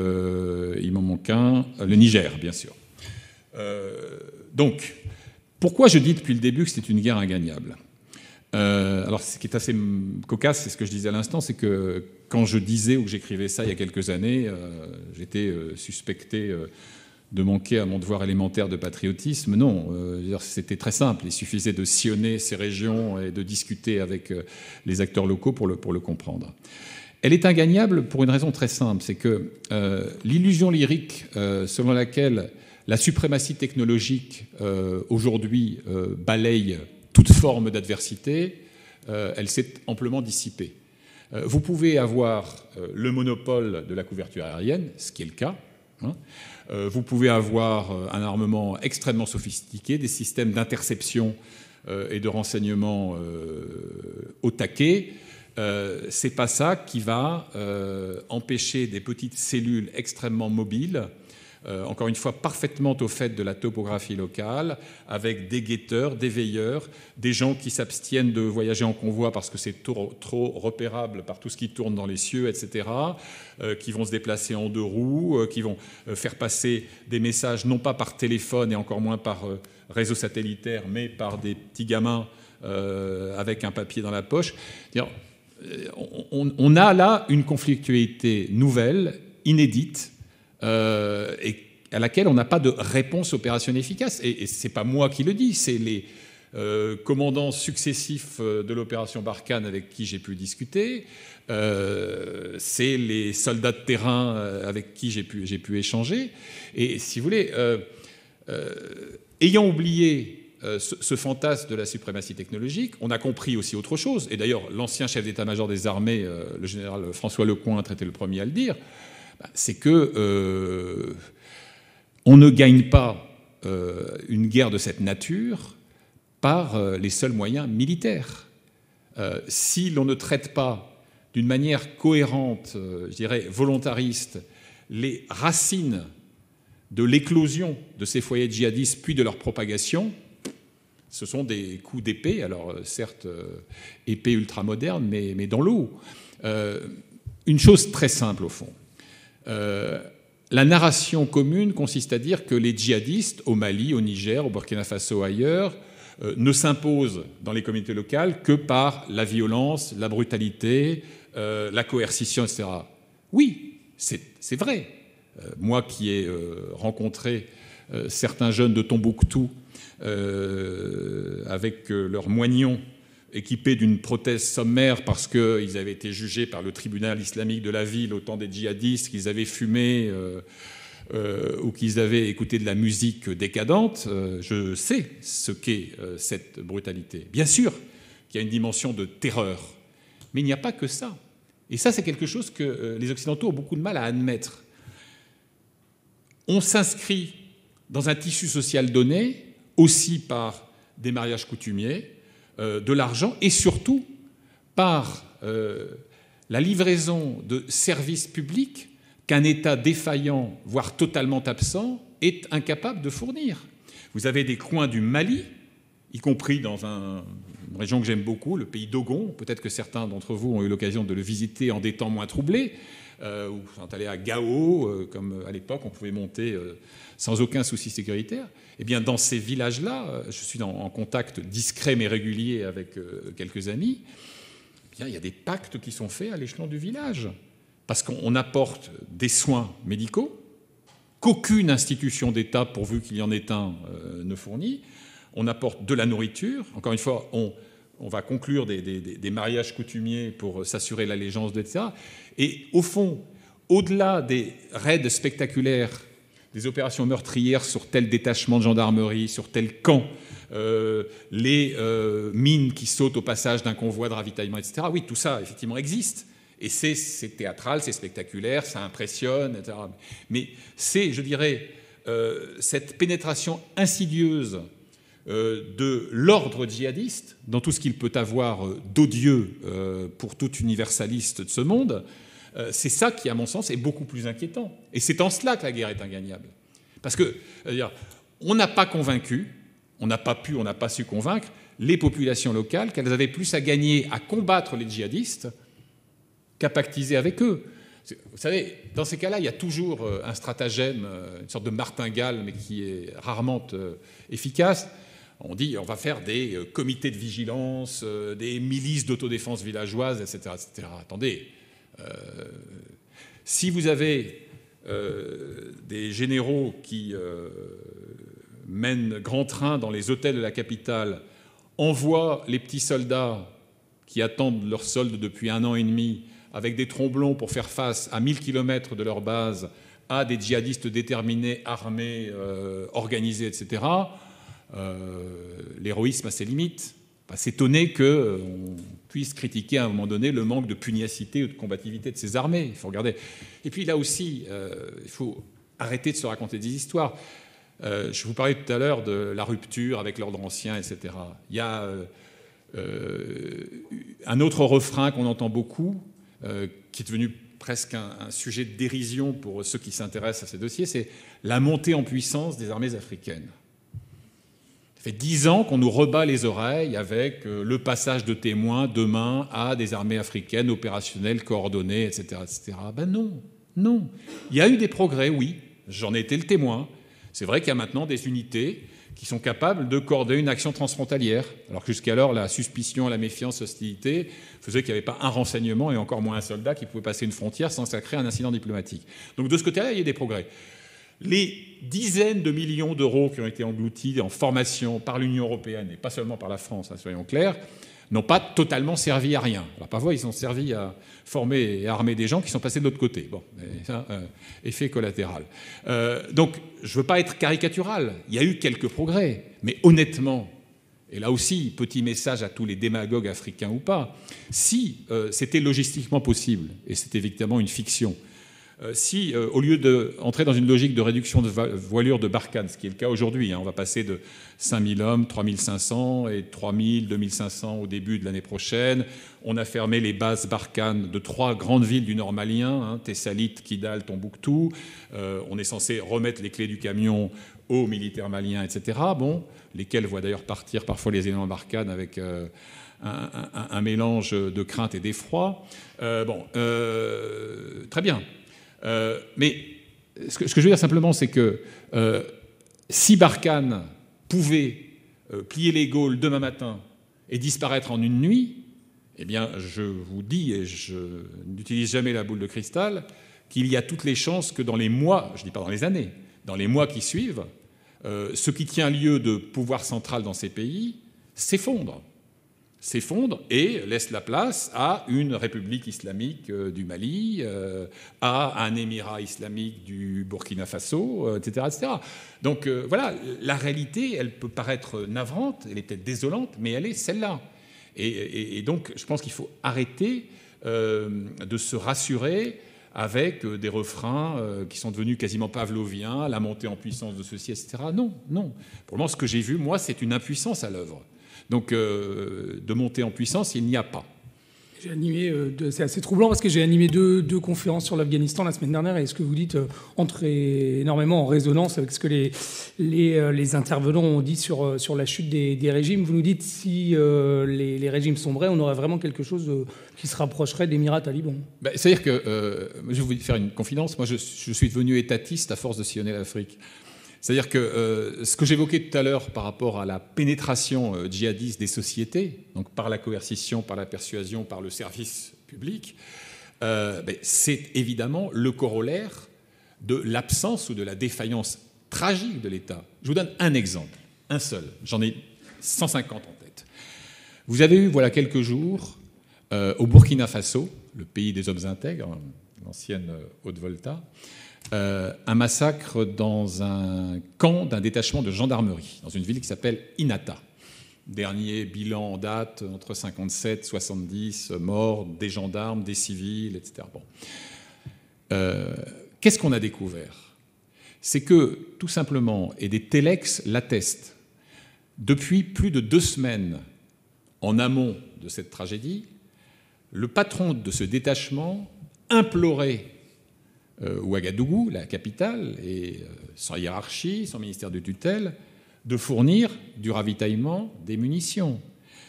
B: euh, il m'en manque un, le Niger, bien sûr. Euh, donc, pourquoi je dis depuis le début que c'est une guerre ingagnable ? euh, Alors, ce qui est assez cocasse, c'est ce que je disais à l'instant, c'est que quand je disais ou que j'écrivais ça il y a quelques années, euh, j'étais euh, suspecté... Euh, de manquer à mon devoir élémentaire de patriotisme. Non, euh, c'était très simple. Il suffisait de sillonner ces régions et de discuter avec euh, les acteurs locaux pour le, pour le comprendre. Elle est ingagnable pour une raison très simple, c'est que euh, l'illusion lyrique euh, selon laquelle la suprématie technologique euh, aujourd'hui euh, balaye toute forme d'adversité, euh, elle s'est amplement dissipée. Euh, vous pouvez avoir euh, le monopole de la couverture aérienne, ce qui est le cas, hein. Euh, vous pouvez avoir euh, un armement extrêmement sophistiqué, des systèmes d'interception euh, et de renseignement euh, au taquet. Euh, c'est pas ça qui va euh, empêcher des petites cellules extrêmement mobiles, euh, encore une fois parfaitement au fait de la topographie locale, avec des guetteurs, des veilleurs, des gens qui s'abstiennent de voyager en convoi parce que c'est trop, trop repérable par tout ce qui tourne dans les cieux, et cetera, euh, qui vont se déplacer en deux roues, euh, qui vont euh, faire passer des messages non pas par téléphone et encore moins par euh, réseau satellitaire, mais par des petits gamins euh, avec un papier dans la poche. C'est-à-dire, on, on a là une conflictualité nouvelle, inédite, Euh, et à laquelle on n'a pas de réponse opérationnelle efficace. Et, et ce n'est pas moi qui le dis, c'est les euh, commandants successifs de l'opération Barkhane avec qui j'ai pu discuter, euh, c'est les soldats de terrain avec qui j'ai pu, j'ai pu échanger. Et si vous voulez, euh, euh, ayant oublié euh, ce, ce fantasme de la suprématie technologique, on a compris aussi autre chose. Et d'ailleurs, l'ancien chef d'état-major des armées, euh, le général François Lecointre, était le premier à le dire. C'est que euh, on ne gagne pas euh, une guerre de cette nature par euh, les seuls moyens militaires. Euh, si l'on ne traite pas d'une manière cohérente, euh, je dirais volontariste, les racines de l'éclosion de ces foyers djihadistes puis de leur propagation, ce sont des coups d'épée, alors certes euh, épée ultramoderne, mais, mais dans l'eau. Euh, une chose très simple au fond. Euh, la narration commune consiste à dire que les djihadistes au Mali, au Niger, au Burkina Faso, ailleurs, euh, ne s'imposent dans les communautés locales que par la violence, la brutalité, euh, la coercition, et cetera. Oui, c'est vrai. Euh, moi qui ai euh, rencontré euh, certains jeunes de Tombouctou euh, avec euh, leurs moignons équipés d'une prothèse sommaire parce qu'ils avaient été jugés par le tribunal islamique de la ville au temps des djihadistes, qu'ils avaient fumé euh, euh, ou qu'ils avaient écouté de la musique décadente, euh, je sais ce qu'est euh, cette brutalité. Bien sûr qu'il y a une dimension de terreur, mais il n'y a pas que ça. Et ça, c'est quelque chose que euh, les Occidentaux ont beaucoup de mal à admettre. On s'inscrit dans un tissu social donné, aussi par des mariages coutumiers, euh, de l'argent, et surtout par euh, la livraison de services publics qu'un État défaillant, voire totalement absent, est incapable de fournir. Vous avez des coins du Mali, y compris dans un, une région que j'aime beaucoup, le pays d'Ogon. Peut-être que certains d'entre vous ont eu l'occasion de le visiter en des temps moins troublés, euh, ou sont allés à Gao, euh, comme à l'époque on pouvait monter euh, sans aucun souci sécuritaire. Eh bien, dans ces villages-là, euh, je suis en, en contact discret mais régulier avec euh, quelques amis. Eh bien, il y a des pactes qui sont faits à l'échelon du village, parce qu'on apporte des soins médicaux qu'aucune institution d'État, pourvu qu'il y en ait un, euh, ne fournit. On apporte de la nourriture. Encore une fois, on, on va conclure des, des, des mariages coutumiers pour s'assurer l'allégeance, et cetera. Et au fond, au-delà des raids spectaculaires, des opérations meurtrières sur tel détachement de gendarmerie, sur tel camp, euh, les euh, mines qui sautent au passage d'un convoi de ravitaillement, et cetera. Oui, tout ça, effectivement, existe. Et c'est théâtral, c'est spectaculaire, ça impressionne, et cetera. Mais c'est, je dirais, euh, cette pénétration insidieuse euh, de l'ordre djihadiste dans tout ce qu'il peut avoir d'odieux euh, pour tout universaliste de ce monde. Euh, c'est ça qui, à mon sens, est beaucoup plus inquiétant. Et c'est en cela que la guerre est ingagnable. Parce que, c'est-à-dire, on n'a pas convaincu, on n'a pas pu, on n'a pas su convaincre les populations locales qu'elles avaient plus à gagner à combattre les djihadistes qu'à pactiser avec eux. Vous savez, dans ces cas-là, il y a toujours un stratagème, une sorte de martingale, mais qui est rarement efficace. On dit on va faire des comités de vigilance, des milices d'autodéfense villageoises, et cetera, et cetera. Attendez, euh, si vous avez euh, des généraux qui euh, mènent grand train dans les hôtels de la capitale, envoient les petits soldats qui attendent leur solde depuis un an et demi avec des tromblons pour faire face à mille kilomètres de leur base à des djihadistes déterminés, armés, euh, organisés, et cetera, euh, l'héroïsme a ses limites. Pas s'étonner qu'on puisse critiquer à un moment donné le manque de pugnacité ou de combativité de ces armées. Il faut regarder. Et puis là aussi, euh, il faut arrêter de se raconter des histoires. Euh, je vous parlais tout à l'heure de la rupture avec l'ordre ancien, et cetera. Il y a euh, euh, un autre refrain qu'on entend beaucoup, Euh, qui est devenu presque un, un sujet de dérision pour ceux qui s'intéressent à ces dossiers, c'est la montée en puissance des armées africaines. Ça fait dix ans qu'on nous rebat les oreilles avec euh, le passage de témoins demain à des armées africaines opérationnelles, coordonnées, et cetera, et cetera. Ben non, non. Il y a eu des progrès, oui, j'en ai été le témoin. C'est vrai qu'il y a maintenant des unités qui sont capables de coordonner une action transfrontalière, alors que jusqu'alors, la suspicion, la méfiance, l'hostilité faisait qu'il n'y avait pas un renseignement et encore moins un soldat qui pouvait passer une frontière sans que ça crée un incident diplomatique. Donc de ce côté-là, il y a des progrès. Les dizaines de millions d'euros qui ont été engloutis en formation par l'Union européenne, et pas seulement par la France, hein, soyons clairs, n'ont pas totalement servi à rien. Alors parfois, ils ont servi à former et armer des gens qui sont passés de l'autre côté. Bon, ça, euh, effet collatéral. Euh, donc, je ne veux pas être caricatural. Il y a eu quelques progrès. Mais honnêtement, et là aussi, petit message à tous les démagogues africains ou pas, si euh, c'était logistiquement possible, et c'est évidemment une fiction, Euh, si, euh, au lieu d'entrer dans une logique de réduction de voilure de Barkhane, ce qui est le cas aujourd'hui, hein, on va passer de cinq mille hommes, trois mille cinq cents et trois mille, deux mille cinq cents au début de l'année prochaine. On a fermé les bases Barkhane de trois grandes villes du nord malien, hein, Tessalit, Kidal, Tombouctou. Euh, on est censé remettre les clés du camion aux militaires maliens, et cetera. Bon, lesquels voient d'ailleurs partir parfois les éléments Barkhane avec euh, un, un, un mélange de crainte et d'effroi. Euh, bon, euh, très bien. Euh, mais ce que, ce que je veux dire simplement, c'est que euh, si Barkhane pouvait euh, plier les Gaules demain matin et disparaître en une nuit, eh bien, je vous dis, et je n'utilise jamais la boule de cristal, qu'il y a toutes les chances que dans les mois, je ne dis pas dans les années, dans les mois qui suivent, euh, ce qui tient lieu de pouvoir central dans ces pays s'effondre. s'effondre et laisse la place à une république islamique du Mali, euh, à un émirat islamique du Burkina Faso, euh, et cetera, et cetera. Donc euh, voilà, la réalité, elle peut paraître navrante, elle est peut-être désolante, mais elle est celle-là. Et, et, et donc je pense qu'il faut arrêter euh, de se rassurer avec des refrains euh, qui sont devenus quasiment pavloviens, la montée en puissance de ceci, et cetera. Non, non. Pour le moment, ce que j'ai vu, moi, c'est une impuissance à l'œuvre. Donc, euh, de monter en puissance, il n'y a pas.
A: J'ai animé, euh, de, c'est assez troublant parce que j'ai animé deux, deux conférences sur l'Afghanistan la semaine dernière et ce que vous dites euh, entre énormément en résonance avec ce que les, les, euh, les intervenants ont dit sur, euh, sur la chute des, des régimes. Vous nous dites si euh, les, les régimes sombraient, on aurait vraiment quelque chose euh, qui se rapprocherait d'émirats talibans.
B: Ben, c'est-à-dire que, euh, je vais vous faire une confidence, moi je, je suis devenu étatiste à force de sillonner l'Afrique. C'est-à-dire que euh, ce que j'évoquais tout à l'heure par rapport à la pénétration euh, djihadiste des sociétés, donc par la coercition, par la persuasion, par le service public, euh, ben, c'est évidemment le corollaire de l'absence ou de la défaillance tragique de l'État. Je vous donne un exemple, un seul. J'en ai cent cinquante en tête. Vous avez eu, voilà quelques jours, euh, au Burkina Faso, le pays des hommes intègres, l'ancienne Haute-Volta, Euh, un massacre dans un camp d'un détachement de gendarmerie, dans une ville qui s'appelle Inata. Dernier bilan en date, entre cinquante-sept et soixante-dix morts, des gendarmes, des civils, et cetera. Bon. Euh, qu'est-ce qu'on a découvert? C'est que, tout simplement, et des télex l'attestent, depuis plus de deux semaines, en amont de cette tragédie, le patron de ce détachement implorait Euh, Ouagadougou, la capitale, et euh, sans hiérarchie, sans ministère de tutelle, de fournir du ravitaillement, des munitions.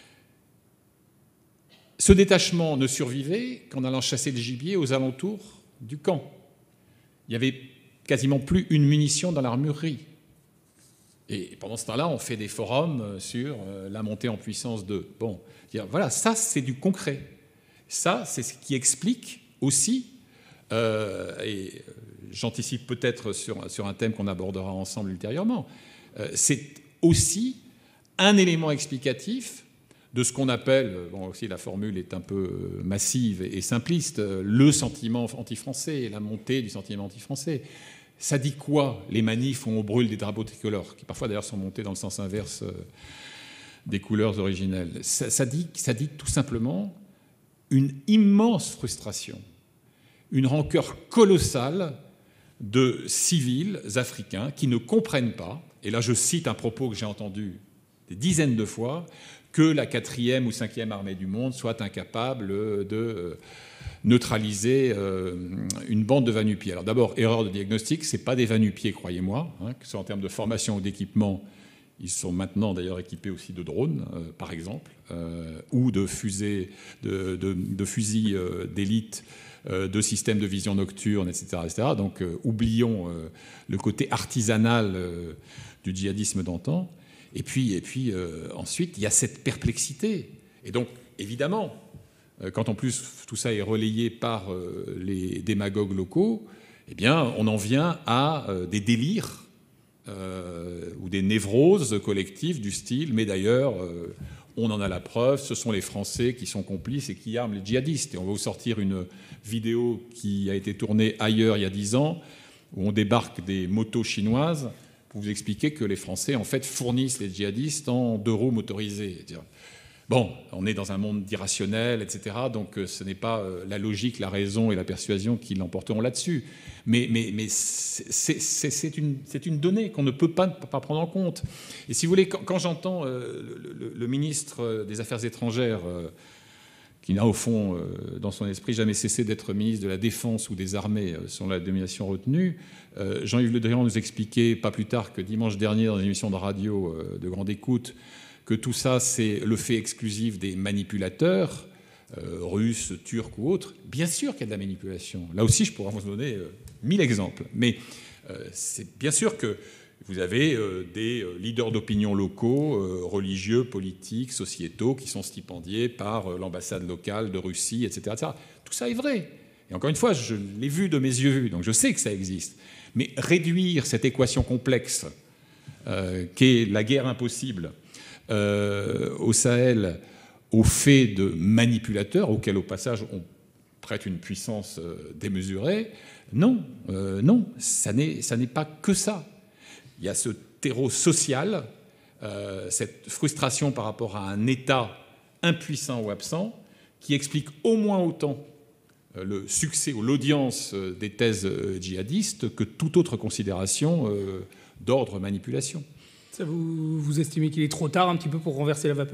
B: Ce détachement ne survivait qu'en allant chasser le gibier aux alentours du camp. Il n'y avait quasiment plus une munition dans l'armurerie. Et pendant ce temps-là, on fait des forums sur la montée en puissance de... Bon, voilà, ça, c'est du concret. Ça, c'est ce qui explique aussi... Euh, et j'anticipe peut-être sur, sur un thème qu'on abordera ensemble ultérieurement, euh, c'est aussi un élément explicatif de ce qu'on appelle, bon aussi la formule est un peu massive et simpliste, le sentiment anti-français, la montée du sentiment anti-français. Ça dit quoi, les manifs où on brûle des drapeaux tricolores, qui parfois d'ailleurs sont montés dans le sens inverse des couleurs originelles? Ça, ça, dit, ça dit tout simplement une immense frustration, une rancœur colossale de civils africains qui ne comprennent pas, et là je cite un propos que j'ai entendu des dizaines de fois, que la quatrième ou cinquième armée du monde soit incapable de neutraliser une bande de va-nu-pieds. Alors d'abord, erreur de diagnostic, ce n'est pas des va-nu-pieds, croyez-moi, hein, que ce soit en termes de formation ou d'équipement. Ils sont maintenant d'ailleurs équipés aussi de drones, euh, par exemple, euh, ou de fusées, de, de, de fusils euh, d'élite, euh, de systèmes de vision nocturne, et cetera, et cetera. Donc euh, oublions euh, le côté artisanal euh, du djihadisme d'antan. Et puis, et puis euh, ensuite, il y a cette perplexité. Et donc, évidemment, euh, quand en plus tout ça est relayé par euh, les démagogues locaux, eh bien, on en vient à euh, des délires Euh, ou des névroses collectives du style, mais d'ailleurs, euh, on en a la preuve, ce sont les Français qui sont complices et qui arment les djihadistes. Et on va vous sortir une vidéo qui a été tournée ailleurs il y a dix ans, où on débarque des motos chinoises pour vous expliquer que les Français, en fait, fournissent les djihadistes en deux roues motorisées. Bon, on est dans un monde d'irrationnel, et cetera. Donc ce n'est pas la logique, la raison et la persuasion qui l'emporteront là-dessus. Mais, mais, mais c'est une, une donnée qu'on ne peut pas, pas prendre en compte. Et si vous voulez, quand, quand j'entends euh, le, le, le ministre des Affaires étrangères, euh, qui n'a au fond, euh, dans son esprit, jamais cessé d'être ministre de la Défense ou des Armées, euh, selon la dénomination retenue, euh, Jean-Yves Le Drian nous expliquait, pas plus tard que dimanche dernier, dans une émission de radio euh, de grande écoute, que tout ça, c'est le fait exclusif des manipulateurs, euh, russes, turcs ou autres. Bien sûr qu'il y a de la manipulation. Là aussi, je pourrais vous donner euh, mille exemples. Mais euh, c'est bien sûr que vous avez euh, des leaders d'opinion locaux, euh, religieux, politiques, sociétaux, qui sont stipendiés par euh, l'ambassade locale de Russie, et cetera, et cetera. Tout ça est vrai. Et encore une fois, je l'ai vu de mes yeux, donc je sais que ça existe. Mais réduire cette équation complexe euh, qu'est la guerre impossible Euh, au Sahel au fait de manipulateurs auxquels au passage on prête une puissance euh, démesurée, non, euh, non, ça n'est, ça n'est pas que ça. Il y a ce terreau social, euh, cette frustration par rapport à un État impuissant ou absent qui explique au moins autant euh, le succès ou l'audience euh, des thèses euh, djihadistes que toute autre considération euh, d'ordre manipulation.
A: Ça, vous, vous estimez qu'il est trop tard un petit peu pour renverser la vapeur ?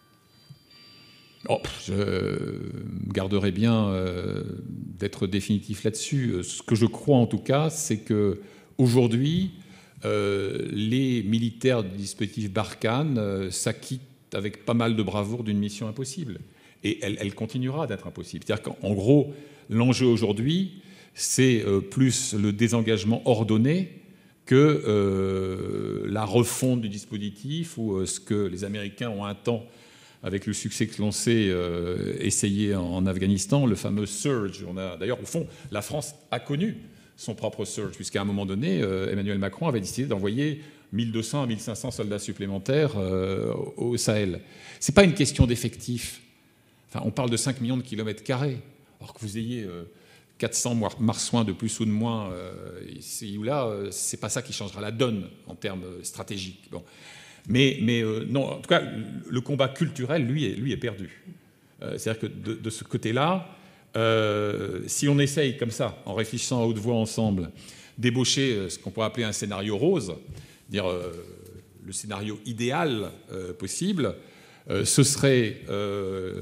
B: Oh, je garderai bien euh, d'être définitif là-dessus. Ce que je crois en tout cas, c'est qu'aujourd'hui, euh, les militaires du dispositif Barkhane euh, s'acquittent avec pas mal de bravoure d'une mission impossible. Et elle, elle continuera d'être impossible. C'est-à-dire qu'en gros, l'enjeu aujourd'hui, c'est euh, plus le désengagement ordonné que euh, la refonte du dispositif ou euh, ce que les Américains ont un temps, avec le succès que l'on sait, euh, essayé en, en Afghanistan, le fameux surge. On a, d'ailleurs, au fond, la France a connu son propre surge, puisqu'à un moment donné, euh, Emmanuel Macron avait décidé d'envoyer mille deux cents à mille cinq cents soldats supplémentaires euh, au Sahel. Ce n'est pas une question d'effectifs. Enfin, on parle de cinq millions de kilomètres carrés, alors que vous ayez... Euh, quatre cents marsouins de plus ou de moins euh, ici ou là, euh, c'est pas ça qui changera la donne en termes stratégiques. Bon. Mais, mais euh, non, en tout cas, le combat culturel, lui, est, lui, est perdu. Euh, c'est-à-dire que de, de ce côté-là, euh, si on essaye comme ça, en réfléchissant à haute voix ensemble, d'ébaucher ce qu'on pourrait appeler un scénario rose, dire euh, le scénario idéal euh, possible, euh, ce serait euh,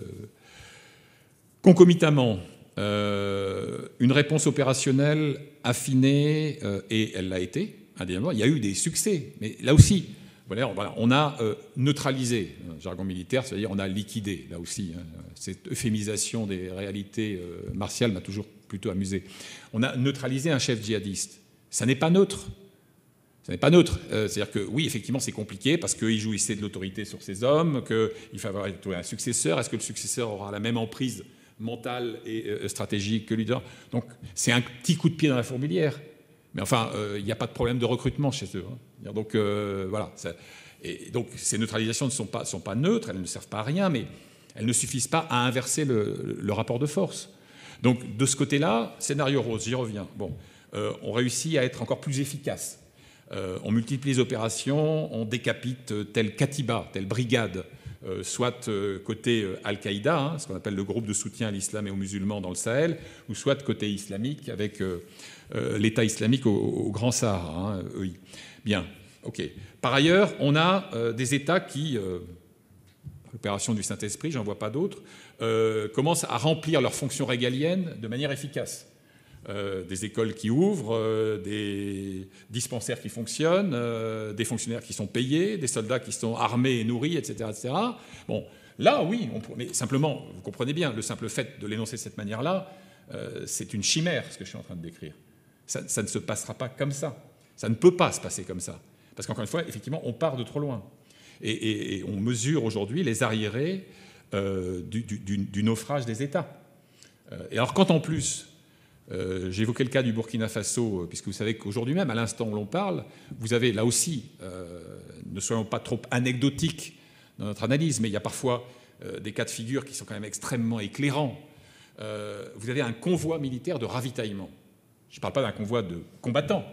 B: concomitamment Euh, une réponse opérationnelle affinée, euh, et elle l'a été, indéniablement. Il y a eu des succès, mais là aussi, voilà, on a euh, neutralisé, un jargon militaire, c'est-à-dire on a liquidé, là aussi. Hein, cette euphémisation des réalités euh, martiales m'a toujours plutôt amusé. On a neutralisé un chef djihadiste. Ça n'est pas neutre. Ce n'est pas neutre. Euh, c'est-à-dire que, oui, effectivement, c'est compliqué parce qu'il jouissait de l'autorité sur ses hommes, qu'il fallait avoir un successeur. Est-ce que le successeur aura la même emprise mentale et euh, stratégique que leader? Donc, c'est un petit coup de pied dans la fourmilière. Mais enfin, il euh, n'y a pas de problème de recrutement chez eux. Hein. Donc, euh, voilà. Ça, et donc, ces neutralisations ne sont pas, sont pas neutres, elles ne servent pas à rien, mais elles ne suffisent pas à inverser le, le rapport de force. Donc, de ce côté-là, scénario rose, j'y reviens. Bon, euh, on réussit à être encore plus efficace. Euh, on multiplie les opérations, on décapite telle katiba, telle brigade, euh, soit euh, côté euh, Al-Qaïda, hein, ce qu'on appelle le groupe de soutien à l'islam et aux musulmans dans le Sahel, ou soit côté islamique avec euh, euh, l'État islamique au, au Grand Sahara, hein, E I. Bien, ok. Par ailleurs, on a euh, des États qui, euh, l'opération du Saint-Esprit, j'en vois pas d'autres, euh, commencent à remplir leurs fonctions régaliennes de manière efficace. Euh, des écoles qui ouvrent, euh, des dispensaires qui fonctionnent, euh, des fonctionnaires qui sont payés, des soldats qui sont armés et nourris, et cetera, et cetera. Bon, là, oui, on, mais simplement, vous comprenez bien, le simple fait de l'énoncer de cette manière-là, euh, c'est une chimère, ce que je suis en train de décrire. Ça, ça ne se passera pas comme ça. Ça ne peut pas se passer comme ça. Parce qu'encore une fois, effectivement, on part de trop loin. Et, et, et on mesure aujourd'hui les arriérés euh, du, du, du naufrage des États. Euh, et alors, quand en plus... Euh, J'évoquais le cas du Burkina Faso, puisque vous savez qu'aujourd'hui même, à l'instant où l'on parle, vous avez là aussi, euh, ne soyons pas trop anecdotiques dans notre analyse, mais il y a parfois euh, des cas de figure qui sont quand même extrêmement éclairants. Euh, vous avez un convoi militaire de ravitaillement. Je ne parle pas d'un convoi de combattants,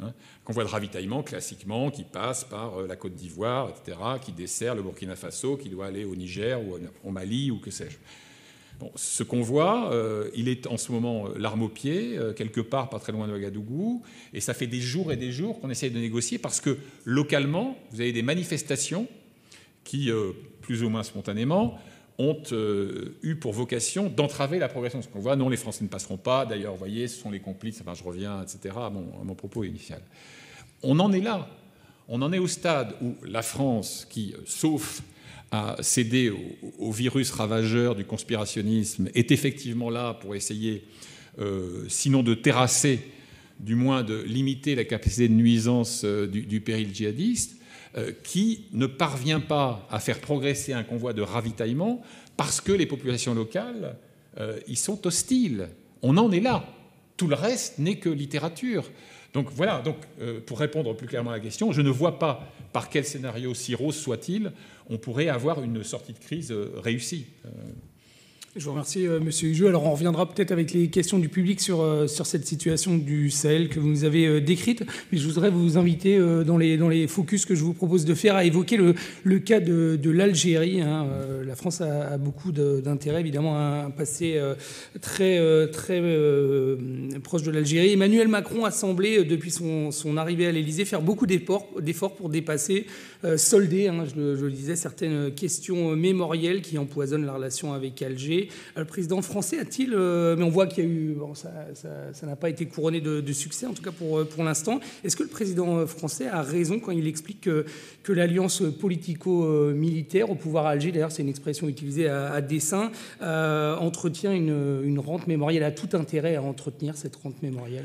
B: Hein, convoi de ravitaillement, classiquement, qui passe par euh, la Côte d'Ivoire, et cetera, qui dessert le Burkina Faso, qui doit aller au Niger ou au Mali, ou que sais-je. Bon, ce convoi, euh, il est en ce moment euh, l'arme au pied, euh, quelque part pas très loin de Ouagadougou, et ça fait des jours et des jours qu'on essaye de négocier, parce que localement, vous avez des manifestations qui, euh, plus ou moins spontanément, ont euh, eu pour vocation d'entraver la progression de ce convoi. Non, les Français ne passeront pas. D'ailleurs, vous voyez, ce sont les complices. Enfin, je reviens, et cetera, à mon, à mon propos initial. On en est là. On en est au stade où la France, qui, sauf à céder au, au virus ravageur du conspirationnisme, est effectivement là pour essayer, euh, sinon de terrasser, du moins de limiter la capacité de nuisance euh, du, du péril djihadiste, euh, qui ne parvient pas à faire progresser un convoi de ravitaillement parce que les populations locales euh, y sont hostiles. On en est là. Tout le reste n'est que littérature. Donc voilà, donc, euh, pour répondre plus clairement à la question, je ne vois pas par quel scénario, si rose soit-il, on pourrait avoir une sortie de crise euh, réussie. Euh...
A: Je vous remercie, euh, Monsieur Hugeux. Alors, on reviendra peut-être avec les questions du public sur, euh, sur cette situation du Sahel que vous nous avez euh, décrite. Mais je voudrais vous inviter, euh, dans, les, dans les focus que je vous propose de faire, à évoquer le, le cas de, de l'Algérie. Hein. Euh, la France a, a beaucoup d'intérêt, évidemment, à un passé euh, très, euh, très euh, proche de l'Algérie. Emmanuel Macron a semblé, euh, depuis son, son arrivée à l'Élysée, faire beaucoup d'efforts pour dépasser, euh, solder, hein, je, le, je le disais, certaines questions mémorielles qui empoisonnent la relation avec Alger. Le président français a-t-il, euh, mais on voit qu'il y a eu, bon, ça n'a pas été couronné de, de succès, en tout cas pour, pour l'instant. Est-ce que le président français a raison quand il explique que, que l'alliance politico-militaire au pouvoir à Alger, d'ailleurs c'est une expression utilisée à, à dessein, euh, entretient une, une rente mémorielle, a tout intérêt à entretenir cette rente mémorielle?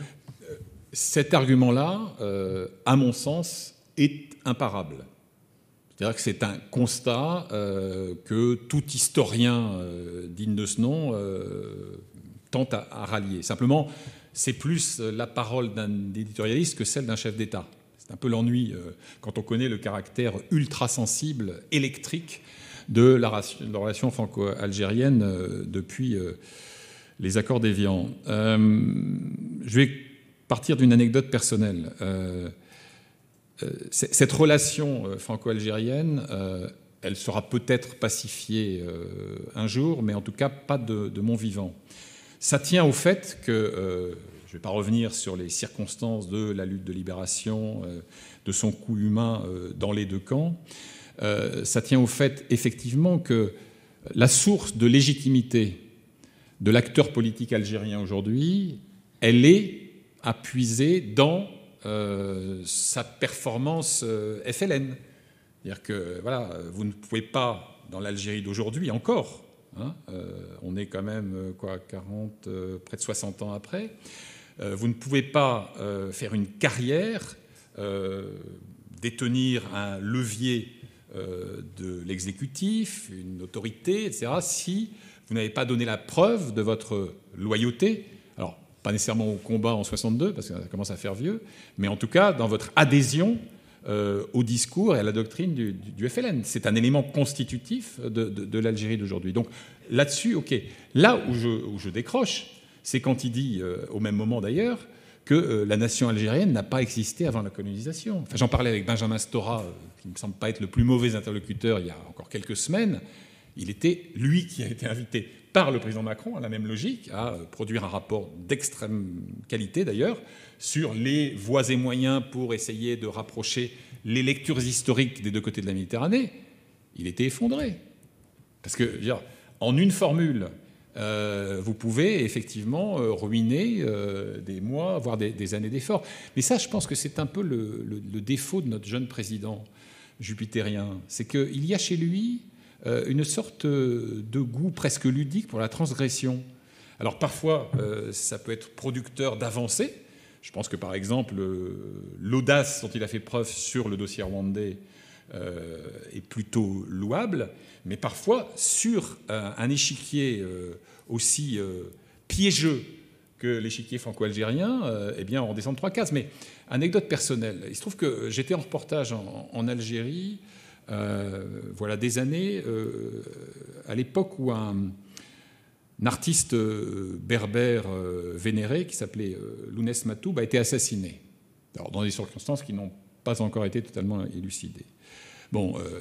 B: Cet argument-là, euh, à mon sens, est imparable. C'est-à-dire que c'est un constat euh, que tout historien euh, digne de ce nom euh, tente à, à rallier. Simplement, c'est plus la parole d'un éditorialiste que celle d'un chef d'État. C'est un peu l'ennui euh, quand on connaît le caractère ultra-sensible, électrique de la, de la relation franco-algérienne euh, depuis euh, les accords d'Évian. Euh, je vais partir d'une anecdote personnelle. Euh, Euh, cette relation euh, franco-algérienne, euh, elle sera peut-être pacifiée euh, un jour, mais en tout cas pas de, de mon vivant. Ça tient au fait que, euh, je ne vais pas revenir sur les circonstances de la lutte de libération, euh, de son coût humain euh, dans les deux camps, euh, ça tient au fait effectivement que la source de légitimité de l'acteur politique algérien aujourd'hui, elle est à puiser dans Euh, sa performance euh, F L N. C'est-à-dire que voilà, vous ne pouvez pas, dans l'Algérie d'aujourd'hui encore, hein, euh, on est quand même quoi, quarante, euh, près de soixante ans après, euh, vous ne pouvez pas euh, faire une carrière, euh, détenir un levier euh, de l'exécutif, une autorité, et cetera, si vous n'avez pas donné la preuve de votre loyauté. Alors, pas nécessairement au combat en soixante-deux, parce que ça commence à faire vieux, mais en tout cas dans votre adhésion euh, au discours et à la doctrine du, du, du F L N. C'est un élément constitutif de, de, de l'Algérie d'aujourd'hui. Donc là-dessus, OK. Là où je, où je décroche, c'est quand il dit, euh, au même moment d'ailleurs, que euh, la nation algérienne n'a pas existé avant la colonisation. Enfin, j'en parlais avec Benjamin Stora, euh, qui ne me semble pas être le plus mauvais interlocuteur il y a encore quelques semaines. Il était, lui, qui a été invité par le président Macron, à la même logique, à produire un rapport d'extrême qualité d'ailleurs, sur les voies et moyens pour essayer de rapprocher les lectures historiques des deux côtés de la Méditerranée. Il était effondré. Parce que, je veux dire, en une formule, euh, vous pouvez effectivement euh, ruiner euh, des mois, voire des, des années d'efforts. Mais ça, je pense que c'est un peu le, le, le défaut de notre jeune président jupitérien. C'est qu'il y a chez lui une sorte de goût presque ludique pour la transgression. Alors parfois, euh, ça peut être producteur d'avancées. Je pense que par exemple, l'audace dont il a fait preuve sur le dossier rwandais euh, est plutôt louable, mais parfois, sur un, un échiquier euh, aussi euh, piégeux que l'échiquier franco-algérien, euh, eh bien, on redescend de trois cases. Mais anecdote personnelle, il se trouve que j'étais en reportage en, en Algérie, Euh, voilà des années, euh, à l'époque où un, un artiste euh, berbère euh, vénéré qui s'appelait euh, Lounès Matoub a été assassiné. Alors, dans des circonstances qui n'ont pas encore été totalement élucidées. Bon, euh,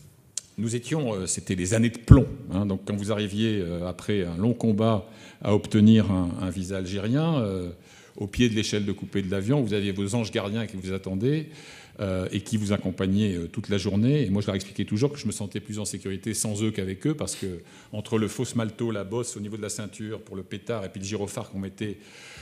B: nous étions, euh, c'était les années de plomb. Hein, donc, quand vous arriviez, euh, après un long combat, à obtenir un, un visa algérien, euh, au pied de l'échelle de coupée de l'avion, vous aviez vos anges gardiens qui vous attendaient euh, et qui vous accompagnaient euh, toute la journée. Et moi, je leur expliquais toujours que je me sentais plus en sécurité sans eux qu'avec eux, parce que entre le faux smalto, la bosse au niveau de la ceinture pour le pétard, et puis le gyrophare qu'on mettait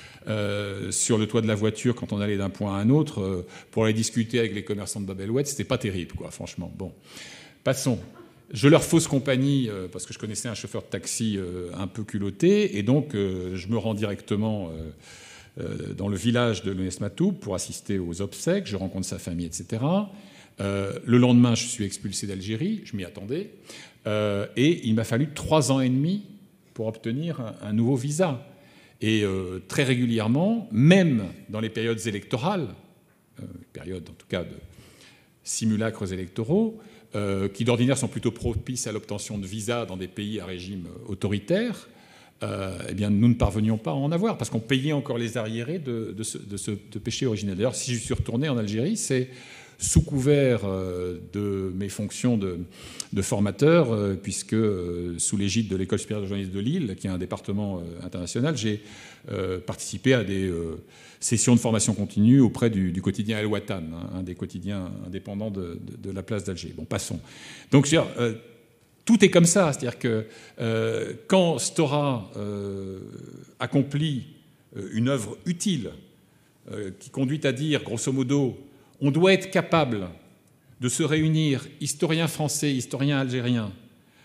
B: euh, sur le toit de la voiture quand on allait d'un point à un autre, euh, pour aller discuter avec les commerçants de Bab el-Oued, c'était pas terrible, quoi, franchement. Bon, passons. Je leur fausse compagnie, euh, parce que je connaissais un chauffeur de taxi euh, un peu culotté, et donc euh, je me rends directement... Euh, Euh, dans le village de Lounès Matoub pour assister aux obsèques, je rencontre sa famille, et cetera. Euh, le lendemain, je suis expulsé d'Algérie, je m'y attendais, euh, et il m'a fallu trois ans et demi pour obtenir un, un nouveau visa. Et euh, très régulièrement, même dans les périodes électorales, euh, périodes en tout cas de simulacres électoraux, euh, qui d'ordinaire sont plutôt propices à l'obtention de visas dans des pays à régime autoritaire, Euh, eh bien, nous ne parvenions pas à en avoir, parce qu'on payait encore les arriérés de, de, ce, de ce de péché originel. D'ailleurs, si je suis retourné en Algérie, c'est sous couvert euh, de mes fonctions de, de formateur, euh, puisque euh, sous l'égide de l'École supérieure de journalisme de Lille, qui est un département euh, international, j'ai euh, participé à des euh, sessions de formation continue auprès du, du quotidien El Watan, hein, un des quotidiens indépendants de, de, de la place d'Alger. Bon, passons. Donc, je veux dire, euh, tout est comme ça, c'est-à-dire que euh, quand Stora euh, accomplit une œuvre utile euh, qui conduit à dire, grosso modo, on doit être capable de se réunir, historiens français, historiens algériens,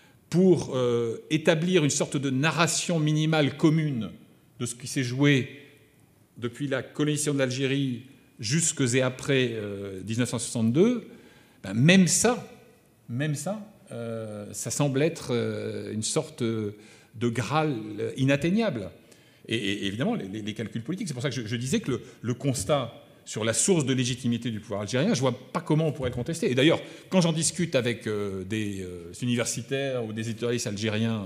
B: pour euh, établir une sorte de narration minimale commune de ce qui s'est joué depuis la colonisation de l'Algérie jusque et après euh, dix-neuf cent soixante-deux, ben même ça, même ça, Euh, ça semble être euh, une sorte de Graal inatteignable. Et, et évidemment, les, les calculs politiques, c'est pour ça que je, je disais que le, le constat sur la source de légitimité du pouvoir algérien, je ne vois pas comment on pourrait le contester. Et d'ailleurs, quand j'en discute avec euh, des euh, universitaires ou des éditorialistes algériens,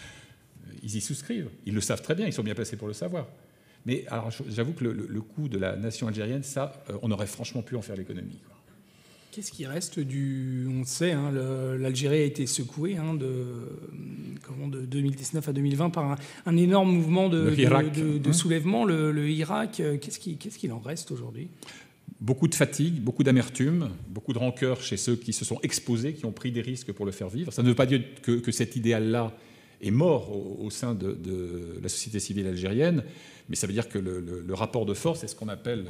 B: euh, ils y souscrivent. Ils le savent très bien, ils sont bien placés pour le savoir. Mais alors, j'avoue que le, le, le coup de la nation algérienne, ça, euh, on aurait franchement pu en faire l'économie, quoi.
A: Qu'est-ce qui reste du... On le sait, hein, l'Algérie a été secouée hein, de, comment, de deux mille dix-neuf à deux mille vingt par un, un énorme mouvement de, de, de, de soulèvement, le, le Irak. Qu'est-ce qui, qu'est-ce qu'il en reste aujourd'hui ?
B: Beaucoup de fatigue, beaucoup d'amertume, beaucoup de rancœur chez ceux qui se sont exposés, qui ont pris des risques pour le faire vivre. Ça ne veut pas dire que, que cet idéal-là est mort au, au sein de, de la société civile algérienne, mais ça veut dire que le, le, le rapport de force est ce qu'on appelle...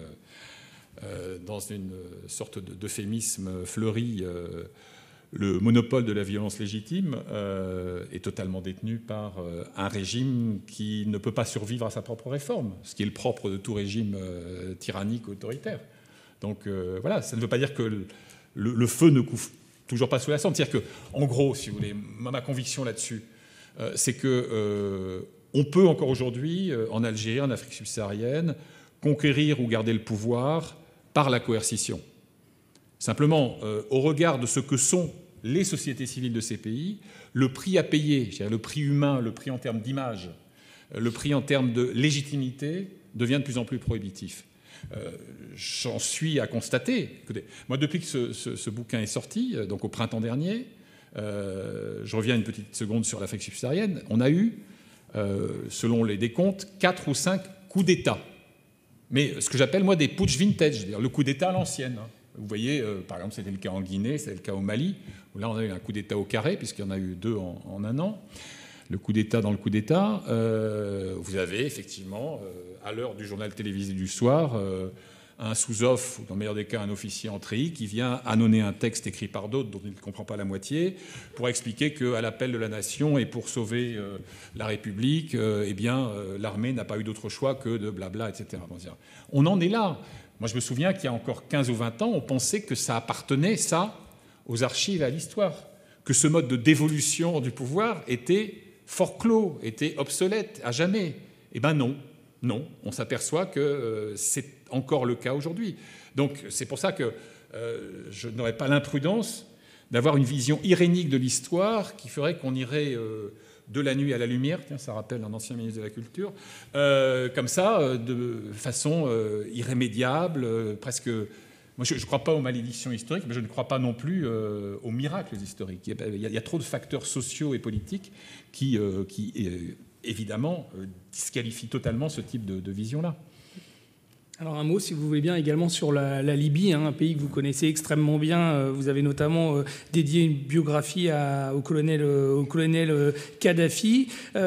B: Euh, dans une sorte d'euphémisme fleuri, euh, le monopole de la violence légitime euh, est totalement détenu par euh, un régime qui ne peut pas survivre à sa propre réforme, ce qui est le propre de tout régime euh, tyrannique autoritaire. Donc euh, voilà, ça ne veut pas dire que le, le, le feu ne couvre toujours pas sous la cendre. C'est-à-dire que, en gros, si vous voulez, ma, ma conviction là-dessus, euh, c'est que euh, on peut encore aujourd'hui, euh, en Algérie, en Afrique subsaharienne, conquérir ou garder le pouvoir par la coercition. Simplement, euh, au regard de ce que sont les sociétés civiles de ces pays, le prix à payer, c'est-à-dire le prix humain, le prix en termes d'image, euh, le prix en termes de légitimité, devient de plus en plus prohibitif. Euh, J'en suis à constater. Écoutez, moi, depuis que ce, ce, ce bouquin est sorti, euh, donc au printemps dernier, euh, je reviens une petite seconde sur l'Afrique subsaharienne, on a eu, euh, selon les décomptes, quatre ou cinq coups d'État. Mais ce que j'appelle, moi, des putsch vintage, c'est-à-dire le coup d'État à l'ancienne. Vous voyez, euh, par exemple, c'était le cas en Guinée, c'était le cas au Mali, où là, on a eu un coup d'État au carré, puisqu'il y en a eu deux en, en un an. Le coup d'État dans le coup d'État. Euh, vous avez, effectivement, euh, à l'heure du journal télévisé du soir, euh, un sous-off, ou dans le meilleur des cas, un officier en treillis, qui vient annoncer un texte écrit par d'autres dont il ne comprend pas la moitié, pour expliquer qu'à l'appel de la nation et pour sauver euh, la République, euh, eh bien, euh, l'armée n'a pas eu d'autre choix que de blabla, et cetera. On en est là. Moi, je me souviens qu'il y a encore quinze ou vingt ans, on pensait que ça appartenait, ça, aux archives et à l'histoire, que ce mode de dévolution du pouvoir était fort clos, était obsolète à jamais. Eh bien non, non. On s'aperçoit que euh, c'est encore le cas aujourd'hui. Donc c'est pour ça que euh, je n'aurais pas l'imprudence d'avoir une vision irénique de l'histoire qui ferait qu'on irait euh, de la nuit à la lumière, tiens, ça rappelle un ancien ministre de la Culture, euh, comme ça, euh, de façon euh, irrémédiable, euh, presque... Moi, je ne crois pas aux malédictions historiques, mais je ne crois pas non plus euh, aux miracles historiques. Il y, a, il y a trop de facteurs sociaux et politiques qui, euh, qui euh, évidemment, euh, disqualifient totalement ce type de, de vision-là.
A: Alors un mot, si vous voulez bien, également sur la, la Libye, hein, un pays que vous connaissez extrêmement bien. Vous avez notamment euh, dédié une biographie à, au colonel, euh, au colonel euh, Kadhafi.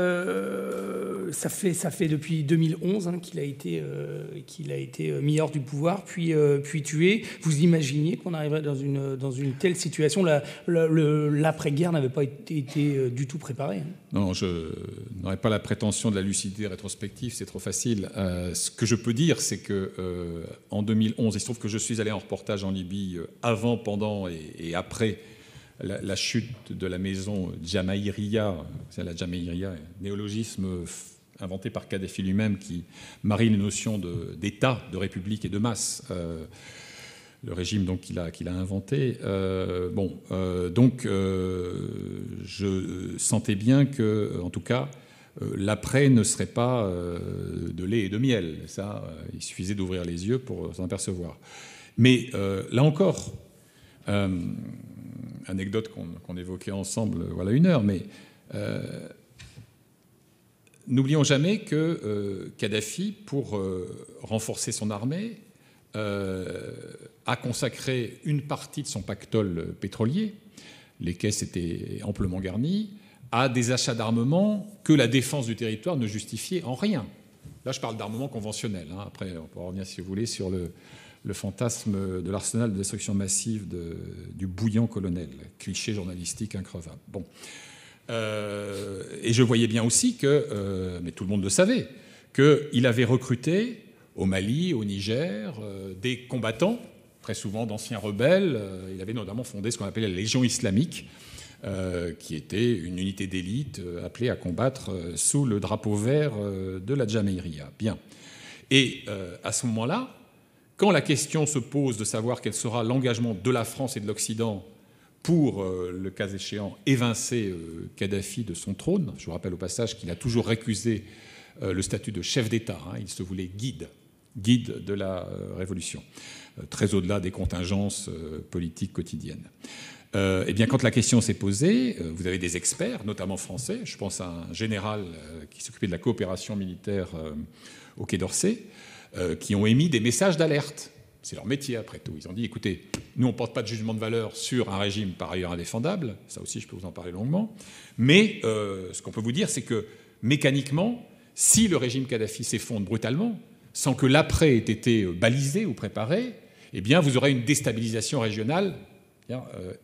A: Euh, ça, fait, ça fait depuis deux mille onze hein, qu'il a été, euh, qu'il a été mis hors du pouvoir, puis, euh, puis tué. Vous imaginiez qu'on arriverait dans une, dans une telle situation? la, la, le, L'après-guerre n'avait pas été, été du tout préparé. Hein.
B: Non, je n'aurais pas la prétention de la lucidité rétrospective, c'est trop facile. Euh, ce que je peux dire, c'est que Euh, en deux mille onze, il se trouve que je suis allé en reportage en Libye euh, avant, pendant et, et après la, la chute de la maison Jamaïria. C'est la Jamaïria, un néologisme inventé par Kadhafi lui-même qui marie les notions de, d'État, de république et de masse. Euh, le régime donc qu'il a, qu'il a inventé. Euh, bon, euh, donc euh, je sentais bien que, en tout cas, Euh, l'après ne serait pas euh, de lait et de miel. Ça, euh, il suffisait d'ouvrir les yeux pour s'en apercevoir. Mais euh, là encore, euh, anecdote qu'on, qu'on évoquait ensemble, voilà une heure, mais euh, n'oublions jamais que euh, Kadhafi, pour euh, renforcer son armée, euh, a consacré une partie de son pactole pétrolier, les caisses étaient amplement garnies, à des achats d'armement que la défense du territoire ne justifiait en rien. Là, je parle d'armement conventionnel. Hein. Après, on pourra revenir, si vous voulez, sur le, le fantasme de l'arsenal de destruction massive de, du bouillant colonel, cliché journalistique increvable. Bon. Euh, et je voyais bien aussi que, euh, mais tout le monde le savait, qu'il avait recruté au Mali, au Niger, euh, des combattants, très souvent d'anciens rebelles. Euh, il avait notamment fondé ce qu'on appelait la Légion islamique, Euh, qui était une unité d'élite euh, appelée à combattre euh, sous le drapeau vert euh, de la Jamaïria. Bien. Et euh, à ce moment-là, quand la question se pose de savoir quel sera l'engagement de la France et de l'Occident pour, euh, le cas échéant, évincer euh, Kadhafi de son trône, je vous rappelle au passage qu'il a toujours récusé euh, le statut de chef d'État, hein, il se voulait guide, guide de la euh, révolution, euh, très au-delà des contingences euh, politiques quotidiennes. Euh, eh bien, quand la question s'est posée, euh, vous avez des experts, notamment français. Je pense à un général euh, qui s'occupait de la coopération militaire euh, au Quai d'Orsay, euh, qui ont émis des messages d'alerte. C'est leur métier, après tout. Ils ont dit, écoutez, nous, on ne porte pas de jugement de valeur sur un régime par ailleurs indéfendable. Ça aussi, je peux vous en parler longuement. Mais euh, ce qu'on peut vous dire, c'est que mécaniquement, si le régime Kadhafi s'effondre brutalement, sans que l'après ait été balisé ou préparé, eh bien, vous aurez une déstabilisation régionale bien, euh,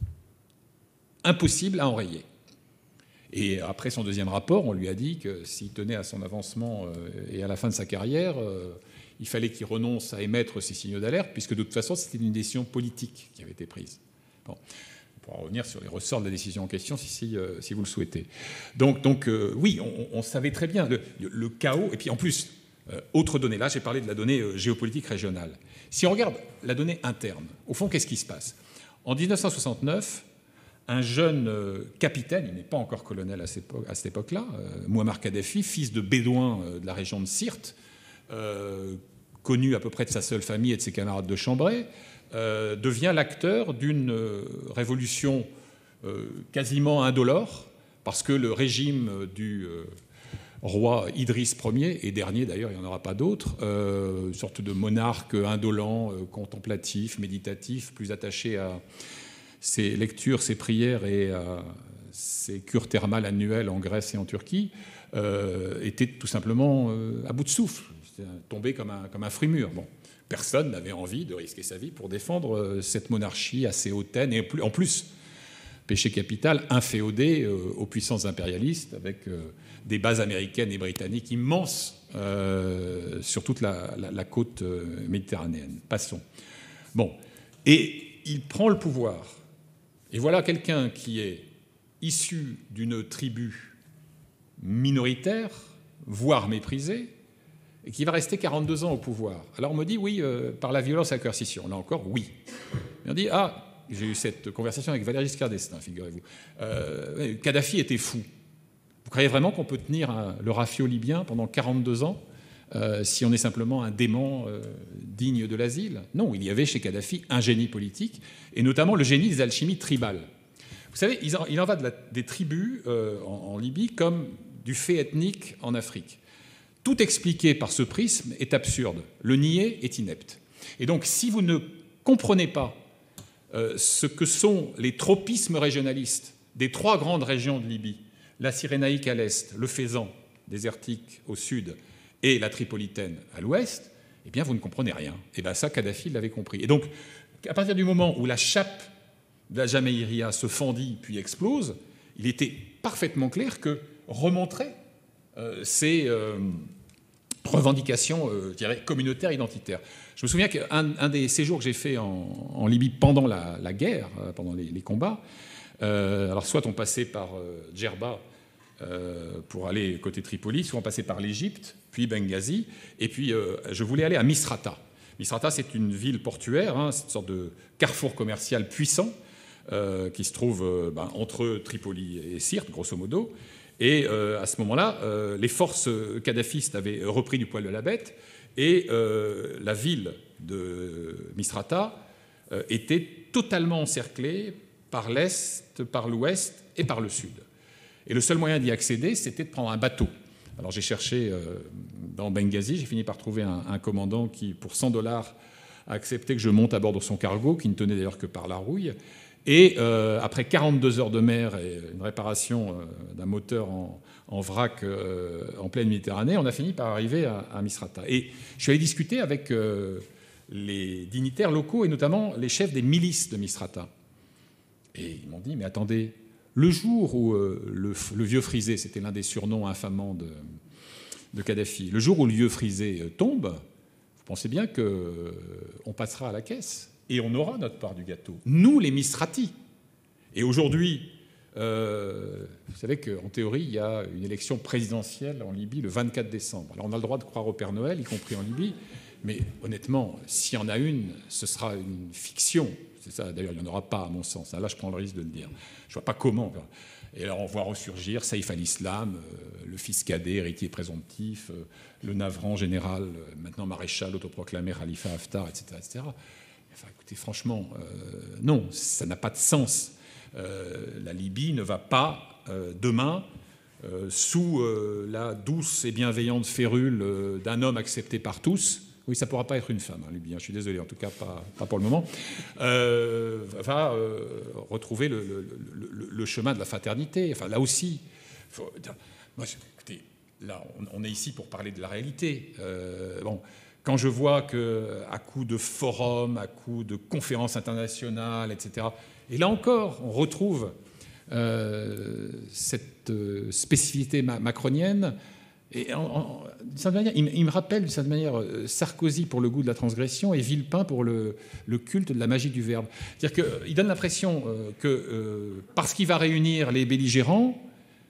B: impossible à enrayer. Et après son deuxième rapport, on lui a dit que s'il tenait à son avancement et à la fin de sa carrière, il fallait qu'il renonce à émettre ces signaux d'alerte, puisque de toute façon, c'était une décision politique qui avait été prise. Bon. On pourra revenir sur les ressorts de la décision en question si, si, euh, si vous le souhaitez. Donc, donc euh, oui, on, on savait très bien le, le chaos. Et puis en plus, euh, autre donnée, là j'ai parlé de la donnée euh, géopolitique régionale. Si on regarde la donnée interne, au fond, qu'est-ce qui se passe? En dix-neuf cent soixante-neuf, un jeune capitaine, il n'est pas encore colonel à cette époque-là, euh, Mouammar Kadhafi, fils de bédouin euh, de la région de Sirte, euh, connu à peu près de sa seule famille et de ses camarades de chambrée, euh, devient l'acteur d'une euh, révolution euh, quasiment indolore, parce que le régime du euh, roi Idriss Ier, et dernier d'ailleurs, il n'y en aura pas d'autres, euh, une sorte de monarque indolent, euh, contemplatif, méditatif, plus attaché à ses lectures, ses prières et euh, ses cures thermales annuelles en Grèce et en Turquie, euh, était tout simplement euh, à bout de souffle, tombé comme un, comme un fruit mûr. Bon, personne n'avait envie de risquer sa vie pour défendre euh, cette monarchie assez hautaine et en plus, péché capital, inféodée euh, aux puissances impérialistes avec euh, des bases américaines et britanniques immenses euh, sur toute la, la, la côte euh, méditerranéenne. Passons. Bon, et il prend le pouvoir. Et voilà quelqu'un qui est issu d'une tribu minoritaire, voire méprisée, et qui va rester quarante-deux ans au pouvoir. Alors on me dit, oui, euh, par la violence à coercition. Là encore, oui. Et on dit, ah, j'ai eu cette conversation avec Valéry Giscard d'Estaing, figurez-vous. Euh, Kadhafi était fou. Vous croyez vraiment qu'on peut tenir un, le rafio libyen pendant quarante-deux ans euh, si on est simplement un dément euh, digne de l'asile? Non, il y avait chez Kadhafi un génie politique, et notamment le génie des alchimies tribales. Vous savez, il en, il en va de la, des tribus euh, en, en Libye comme du fait ethnique en Afrique. Tout expliqué par ce prisme est absurde. Le nier est inepte. Et donc, si vous ne comprenez pas euh, ce que sont les tropismes régionalistes des trois grandes régions de Libye, la Cyrénaïque à l'est, le Fezzan désertique au sud et la Tripolitaine à l'ouest, eh bien, vous ne comprenez rien. Et bien ça, Kadhafi l'avait compris. Et donc, à partir du moment où la chape de la Jamaïria se fendit puis explose, il était parfaitement clair que remonteraient euh, ces euh, revendications, euh, je dirais, communautaires, identitaires. Je me souviens qu'un un des séjours que j'ai fait en, en Libye pendant la, la guerre, euh, pendant les, les combats, Euh, alors soit on passait par euh, Djerba euh, pour aller côté Tripoli, soit on passait par l'Égypte, puis Benghazi, et puis euh, je voulais aller à Misrata. Misrata, c'est une ville portuaire, hein, c'est une sorte de carrefour commercial puissant euh, qui se trouve euh, ben, entre Tripoli et Sirte, grosso modo. Et euh, à ce moment-là, euh, les forces kadhafistes avaient repris du poil de la bête, et euh, la ville de Misrata euh, était totalement encerclée par l'est, par l'ouest et par le sud. Et le seul moyen d'y accéder, c'était de prendre un bateau. Alors j'ai cherché euh, dans Benghazi, j'ai fini par trouver un, un commandant qui, pour cent dollars, a accepté que je monte à bord de son cargo, qui ne tenait d'ailleurs que par la rouille. Et euh, après quarante-deux heures de mer et une réparation euh, d'un moteur en, en vrac euh, en pleine Méditerranée, on a fini par arriver à, à Misrata. Et je suis allé discuter avec euh, les dignitaires locaux, et notamment les chefs des milices de Misrata. Et ils m'ont dit, mais attendez, le jour où euh, le, le vieux frisé, c'était l'un des surnoms infamants de, de Kadhafi, le jour où le vieux frisé euh, tombe, vous pensez bien qu'on euh, passera à la caisse et on aura notre part du gâteau. Nous, les Misrati. Et aujourd'hui, euh, vous savez qu'en théorie, il y a une élection présidentielle en Libye le vingt-quatre décembre. Alors on a le droit de croire au Père Noël, y compris en Libye, mais honnêtement, s'il y en a une, ce sera une fiction. C'est ça, d'ailleurs, il n'y en aura pas, à mon sens. Là, je prends le risque de le dire. Je ne vois pas comment. Et alors, on voit ressurgir Saïf al-Islam, euh, le fils cadet, héritier présomptif, euh, le navrant général, euh, maintenant maréchal, autoproclamé Khalifa Haftar, et cetera, et cetera. Enfin, écoutez, franchement, euh, non, ça n'a pas de sens. Euh, la Libye ne va pas, euh, demain, euh, sous euh, la douce et bienveillante férule euh, d'un homme accepté par tous. Oui, ça ne pourra pas être une femme, hein, Libye, hein, je suis désolé, en tout cas pas, pas pour le moment, euh, va euh, retrouver le, le, le, le chemin de la fraternité. Enfin, là aussi, faut, moi, écoutez, là, on, on est ici pour parler de la réalité. Euh, bon, quand je vois qu'à coup de forums, à coup de conférences internationales, et cetera, et là encore, on retrouve euh, cette euh, spécificité ma macronienne. Et en, en, d'une certaine manière, il, il me rappelle d'une certaine manière Sarkozy pour le goût de la transgression et Villepin pour le, le culte de la magie du verbe. C'est-à-dire qu'il donne l'impression euh, que euh, parce qu'il va réunir les belligérants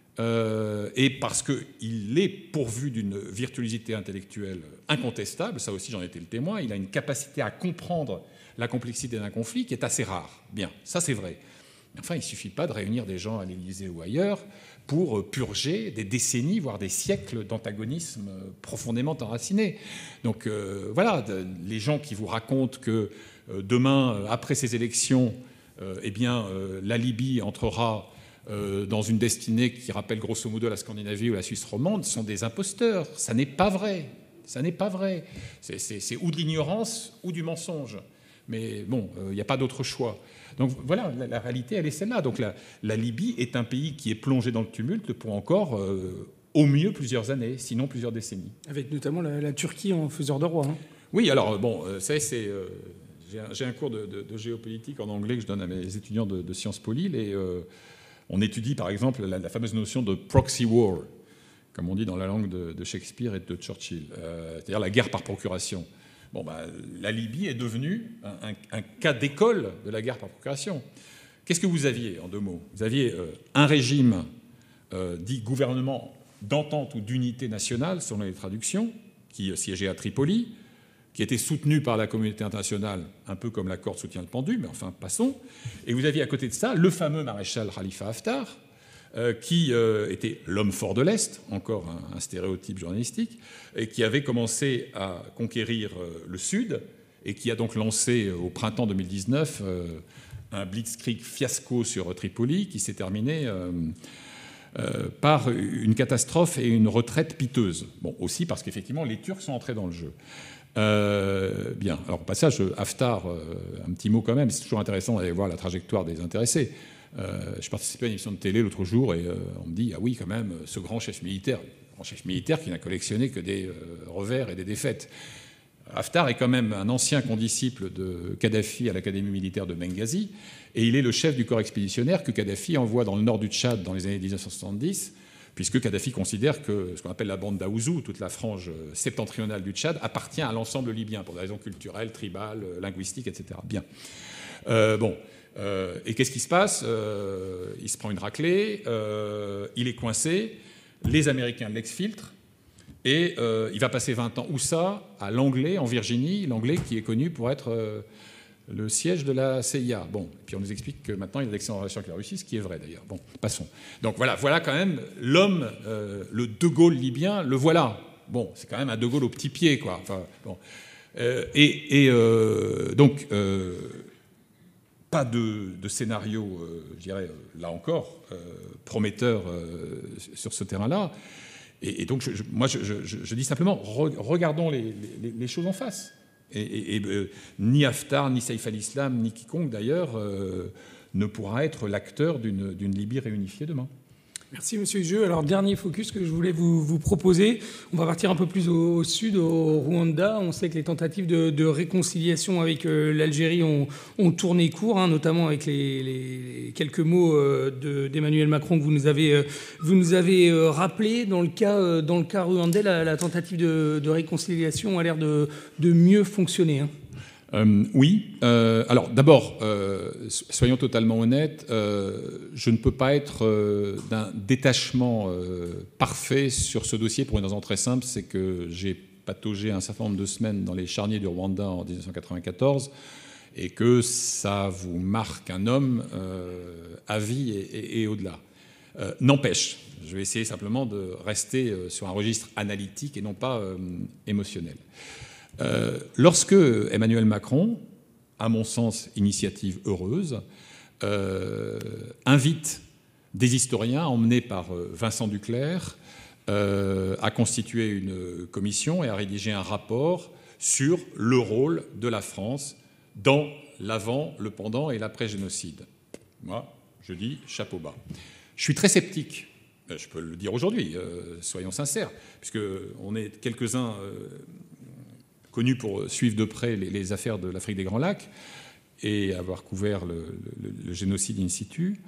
B: euh, et parce qu'il est pourvu d'une virtuosité intellectuelle incontestable, ça aussi j'en étais le témoin, il a une capacité à comprendre la complexité d'un conflit qui est assez rare. Bien, ça c'est vrai. Mais enfin, il ne suffit pas de réunir des gens à l'Élysée ou ailleurs pour purger des décennies, voire des siècles d'antagonisme profondément enracinés. Donc euh, voilà, de, les gens qui vous racontent que euh, demain, euh, après ces élections, euh, eh bien, euh, la Libye entrera euh, dans une destinée qui rappelle grosso modo la Scandinavie ou la Suisse romande, sont des imposteurs. Ça n'est pas vrai. Ça n'est pas vrai. C'est, c'est, c'est ou de l'ignorance ou du mensonge. Mais bon, il euh, n'y a pas d'autre choix. Donc voilà, la, la réalité, elle est celle-là. Donc la, la Libye est un pays qui est plongé dans le tumulte pour encore, euh, au mieux, plusieurs années, sinon plusieurs décennies.
A: Avec notamment la, la Turquie en faiseur de roi. Hein.
B: Oui, alors bon, euh, ça c'est... Euh, j'ai, un, j'ai un cours de, de, de géopolitique en anglais que je donne à mes étudiants de, de Sciences Po Lille, et euh, on étudie par exemple la, la fameuse notion de proxy war, comme on dit dans la langue de, de Shakespeare et de Churchill, euh, c'est-à-dire la guerre par procuration. Bon, ben, la Libye est devenue un, un, un cas d'école de la guerre par procuration. Qu'est-ce que vous aviez, en deux mots? Vous aviez euh, un régime euh, dit gouvernement d'entente ou d'unité nationale, selon les traductions, qui siégeait à Tripoli, qui était soutenu par la communauté internationale, un peu comme la corde soutient le pendu, mais enfin, passons. Et vous aviez à côté de ça le fameux maréchal Khalifa Haftar, euh, qui euh, était l'homme fort de l'Est, encore un, un stéréotype journalistique, et qui avait commencé à conquérir euh, le Sud, et qui a donc lancé au printemps deux mille dix-neuf euh, un blitzkrieg fiasco sur Tripoli, qui s'est terminé euh, euh, par une catastrophe et une retraite piteuse. Bon, aussi parce qu'effectivement, les Turcs sont entrés dans le jeu. Euh, bien, alors au passage, Haftar, euh, un petit mot quand même, c'est toujours intéressant d'aller voir la trajectoire des intéressés. Euh, je participais à une émission de télé l'autre jour et euh, on me dit, ah oui, quand même, ce grand chef militaire, grand chef militaire qui n'a collectionné que des euh, revers et des défaites. Haftar est quand même un ancien condisciple de Kadhafi à l'Académie militaire de Benghazi, et il est le chef du corps expéditionnaire que Kadhafi envoie dans le nord du Tchad dans les années mille neuf cent soixante-dix, puisque Kadhafi considère que ce qu'on appelle la bande d'Aouzou, toute la frange septentrionale du Tchad, appartient à l'ensemble libyen, pour des raisons culturelles, tribales, linguistiques, et cetera. Bien. Euh, bon. Euh, et qu'est-ce qui se passe euh, Il se prend une raclée, euh, il est coincé, les Américains l'exfiltrent, et euh, il va passer vingt ans. Où ça ? À Langley, en Virginie, Langley qui est connu pour être euh, le siège de la C I A. Bon, et puis on nous explique que maintenant il a d'excellentes relations avec la Russie, ce qui est vrai d'ailleurs. Bon, passons. Donc voilà, voilà quand même l'homme, euh, le De Gaulle libyen, le voilà. Bon, c'est quand même un De Gaulle au petit pied, quoi. Enfin, bon. Euh, et et euh, donc, euh, pas de, de scénario, euh, je dirais, là encore, euh, prometteur euh, sur ce terrain-là. Et, et donc, je, je, moi, je, je, je dis simplement, re, regardons les, les, les choses en face. Et, et, et euh, ni Haftar, ni Saïf al-Islam, ni quiconque d'ailleurs euh, ne pourra être l'acteur d'une, d'une Libye réunifiée demain.
A: Merci Monsieur Jeu. Alors, dernier focus que je voulais vous, vous proposer. On va partir un peu plus au, au sud, au Rwanda. On sait que les tentatives de, de réconciliation avec euh, l'Algérie ont, ont tourné court, hein, notamment avec les, les quelques mots euh, de, d'Emmanuel Macron que vous nous avez, euh, vous nous avez euh, rappelé. Dans le cas, euh, dans le cas rwandais, la, la tentative de, de réconciliation a l'air de, de mieux fonctionner, hein.
B: Euh, oui. Euh, alors, d'abord, euh, soyons totalement honnêtes, euh, je ne peux pas être euh, d'un détachement euh, parfait sur ce dossier pour une raison très simple, c'est que j'ai pataugé un certain nombre de semaines dans les charniers du Rwanda en dix-neuf cent quatre-vingt-quatorze et que ça vous marque un homme euh, à vie et, et, et au-delà. Euh, n'empêche, je vais essayer simplement de rester sur un registre analytique et non pas euh, émotionnel. Euh, lorsque Emmanuel Macron, à mon sens, initiative heureuse, euh, invite des historiens emmenés par Vincent Duclerc euh, à constituer une commission et à rédiger un rapport sur le rôle de la France dans l'avant, le pendant et l'après-génocide. Moi, je dis chapeau bas. Je suis très sceptique. Je peux le dire aujourd'hui, euh, soyons sincères, puisqu'on est quelques-uns euh, connus pour suivre de près les, les affaires de l'Afrique des Grands Lacs et avoir couvert le, le, le génocide in situ.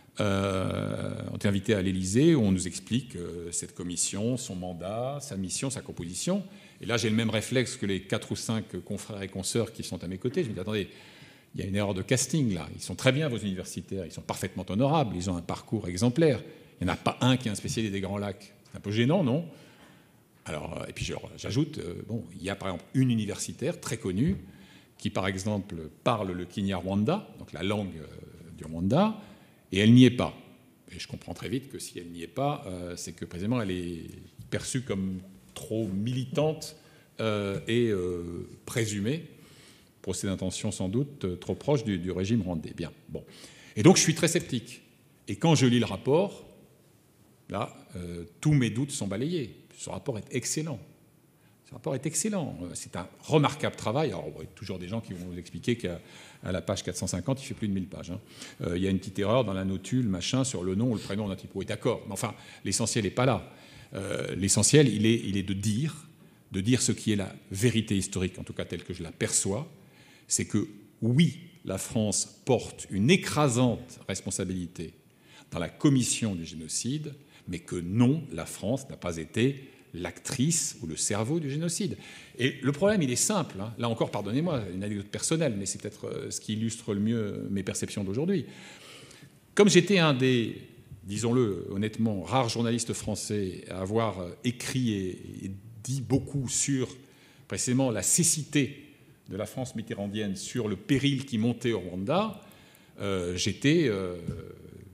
B: Euh, on est invité à l'Élysée où on nous explique euh, cette commission, son mandat, sa mission, sa composition. Et là, j'ai le même réflexe que les quatre ou cinq confrères et consoeurs qui sont à mes côtés. Je me dis, attendez, il y a une erreur de casting là. Ils sont très bien, vos universitaires, ils sont parfaitement honorables, ils ont un parcours exemplaire. Il n'y en a pas un qui est un spécialiste des Grands Lacs. C'est un peu gênant, non ? Alors, et puis j'ajoute, euh, bon, il y a par exemple une universitaire très connue qui, par exemple, parle le Kinyarwanda, donc la langue euh, du Rwanda, et elle n'y est pas. Et je comprends très vite que si elle n'y est pas, euh, c'est que précisément elle est perçue comme trop militante euh, et euh, présumée, procès d'intention sans doute, euh, trop proche du, du régime rwandais. Bien, bon. Et donc je suis très sceptique. Et quand je lis le rapport, là, euh, tous mes doutes sont balayés. Ce rapport est excellent. Ce rapport est excellent. C'est un remarquable travail. Alors, il y a toujours des gens qui vont vous expliquer qu'à à la page quatre cent cinquante, il fait plus de mille pages. Hein. Euh, il y a une petite erreur dans la notule, machin, sur le nom ou le prénom d'un type. Oui, d'accord. Mais enfin, l'essentiel n'est pas là. Euh, l'essentiel, il est, il est de dire, de dire ce qui est la vérité historique, en tout cas telle que je la perçois. C'est que, oui, la France porte une écrasante responsabilité dans la commission du génocide, mais que non, la France n'a pas été l'actrice ou le cerveau du génocide. Et le problème, il est simple. Hein. Là encore, pardonnez-moi, une anecdote personnelle, mais c'est peut-être ce qui illustre le mieux mes perceptions d'aujourd'hui. Comme j'étais un des, disons-le honnêtement, rares journalistes français à avoir écrit et, et dit beaucoup sur précisément la cécité de la France mitterrandienne, sur le péril qui montait au Rwanda, euh, j'étais... Euh,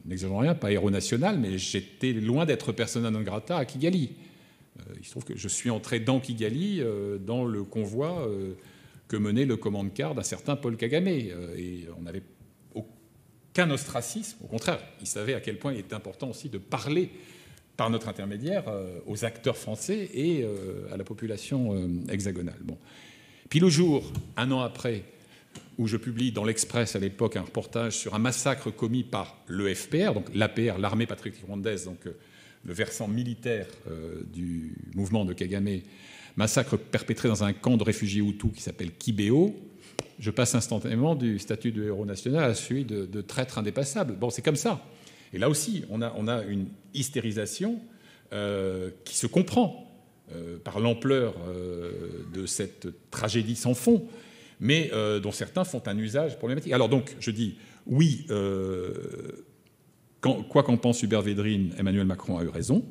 B: n'exagérons rien, pas héros national, mais j'étais loin d'être persona non grata à Kigali. Euh, il se trouve que je suis entré dans Kigali, euh, dans le convoi euh, que menait le command car d'un certain Paul Kagame. Euh, et on n'avait aucun ostracisme. Au contraire, il savait à quel point il était important aussi de parler par notre intermédiaire euh, aux acteurs français et euh, à la population euh, hexagonale. Bon. Puis le jour, un an après, où je publie dans l'Express à l'époque un reportage sur un massacre commis par l'E F P R, donc l'A P R, l'armée patriotique rwandaise, donc euh, le versant militaire euh, du mouvement de Kagame, massacre perpétré dans un camp de réfugiés Hutus qui s'appelle Kibéo, je passe instantanément du statut de héros national à celui de, de traître indépassable. Bon, c'est comme ça. Et là aussi, on a, on a une hystérisation euh, qui se comprend euh, par l'ampleur euh, de cette tragédie sans fond, mais euh, dont certains font un usage problématique. Alors donc, je dis, oui, euh, quand, quoi qu'en pense Hubert Védrine, Emmanuel Macron a eu raison.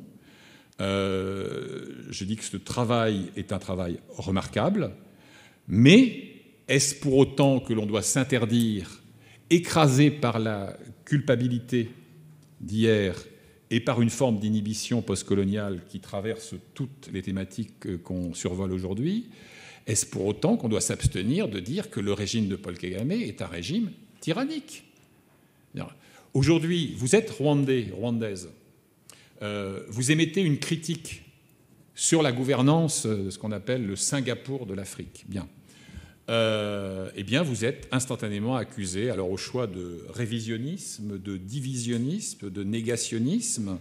B: Euh, je dis que ce travail est un travail remarquable, mais est-ce pour autant que l'on doit s'interdire, écrasé par la culpabilité d'hier et par une forme d'inhibition postcoloniale qui traverse toutes les thématiques qu'on survole aujourd'hui, est-ce pour autant qu'on doit s'abstenir de dire que le régime de Paul Kagame est un régime tyrannique? Aujourd'hui, vous êtes rwandais, rwandaise, euh, vous émettez une critique sur la gouvernance de ce qu'on appelle le Singapour de l'Afrique. Bien. Euh, eh bien, vous êtes instantanément accusé, alors au choix de révisionnisme, de divisionnisme, de négationnisme,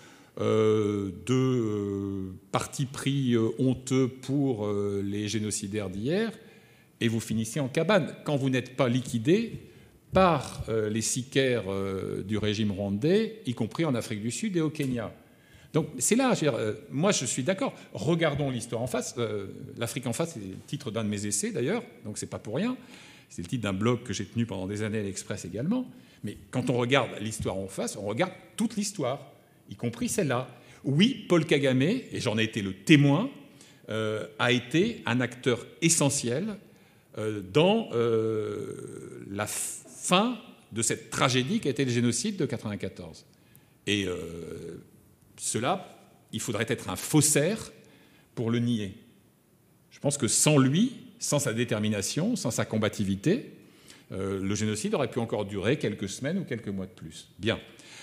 B: euh, de euh, parti pris euh, honteux pour euh, les génocidaires d'hier, et vous finissez en cabane. Quand vous n'êtes pas liquidé par euh, les sicaires euh, du régime rwandais, y compris en Afrique du Sud et au Kenya. Donc c'est là, je veux dire, euh, moi je suis d'accord, regardons l'histoire en face. Euh, L'Afrique en face, c'est le titre d'un de mes essais d'ailleurs, donc c'est pas pour rien. C'est le titre d'un blog que j'ai tenu pendant des années à l'Express également. Mais quand on regarde l'histoire en face, on regarde toute l'histoire, y compris celle-là. Oui, Paul Kagame, et j'en ai été le témoin, euh, a été un acteur essentiel euh, dans euh, la fin de cette tragédie qui a été le génocide de mille neuf cent quatre-vingt-quatorze. Et euh, cela, il faudrait être un faussaire pour le nier. Je pense que sans lui, sans sa détermination, sans sa combativité, euh, le génocide aurait pu encore durer quelques semaines ou quelques mois de plus. Bien.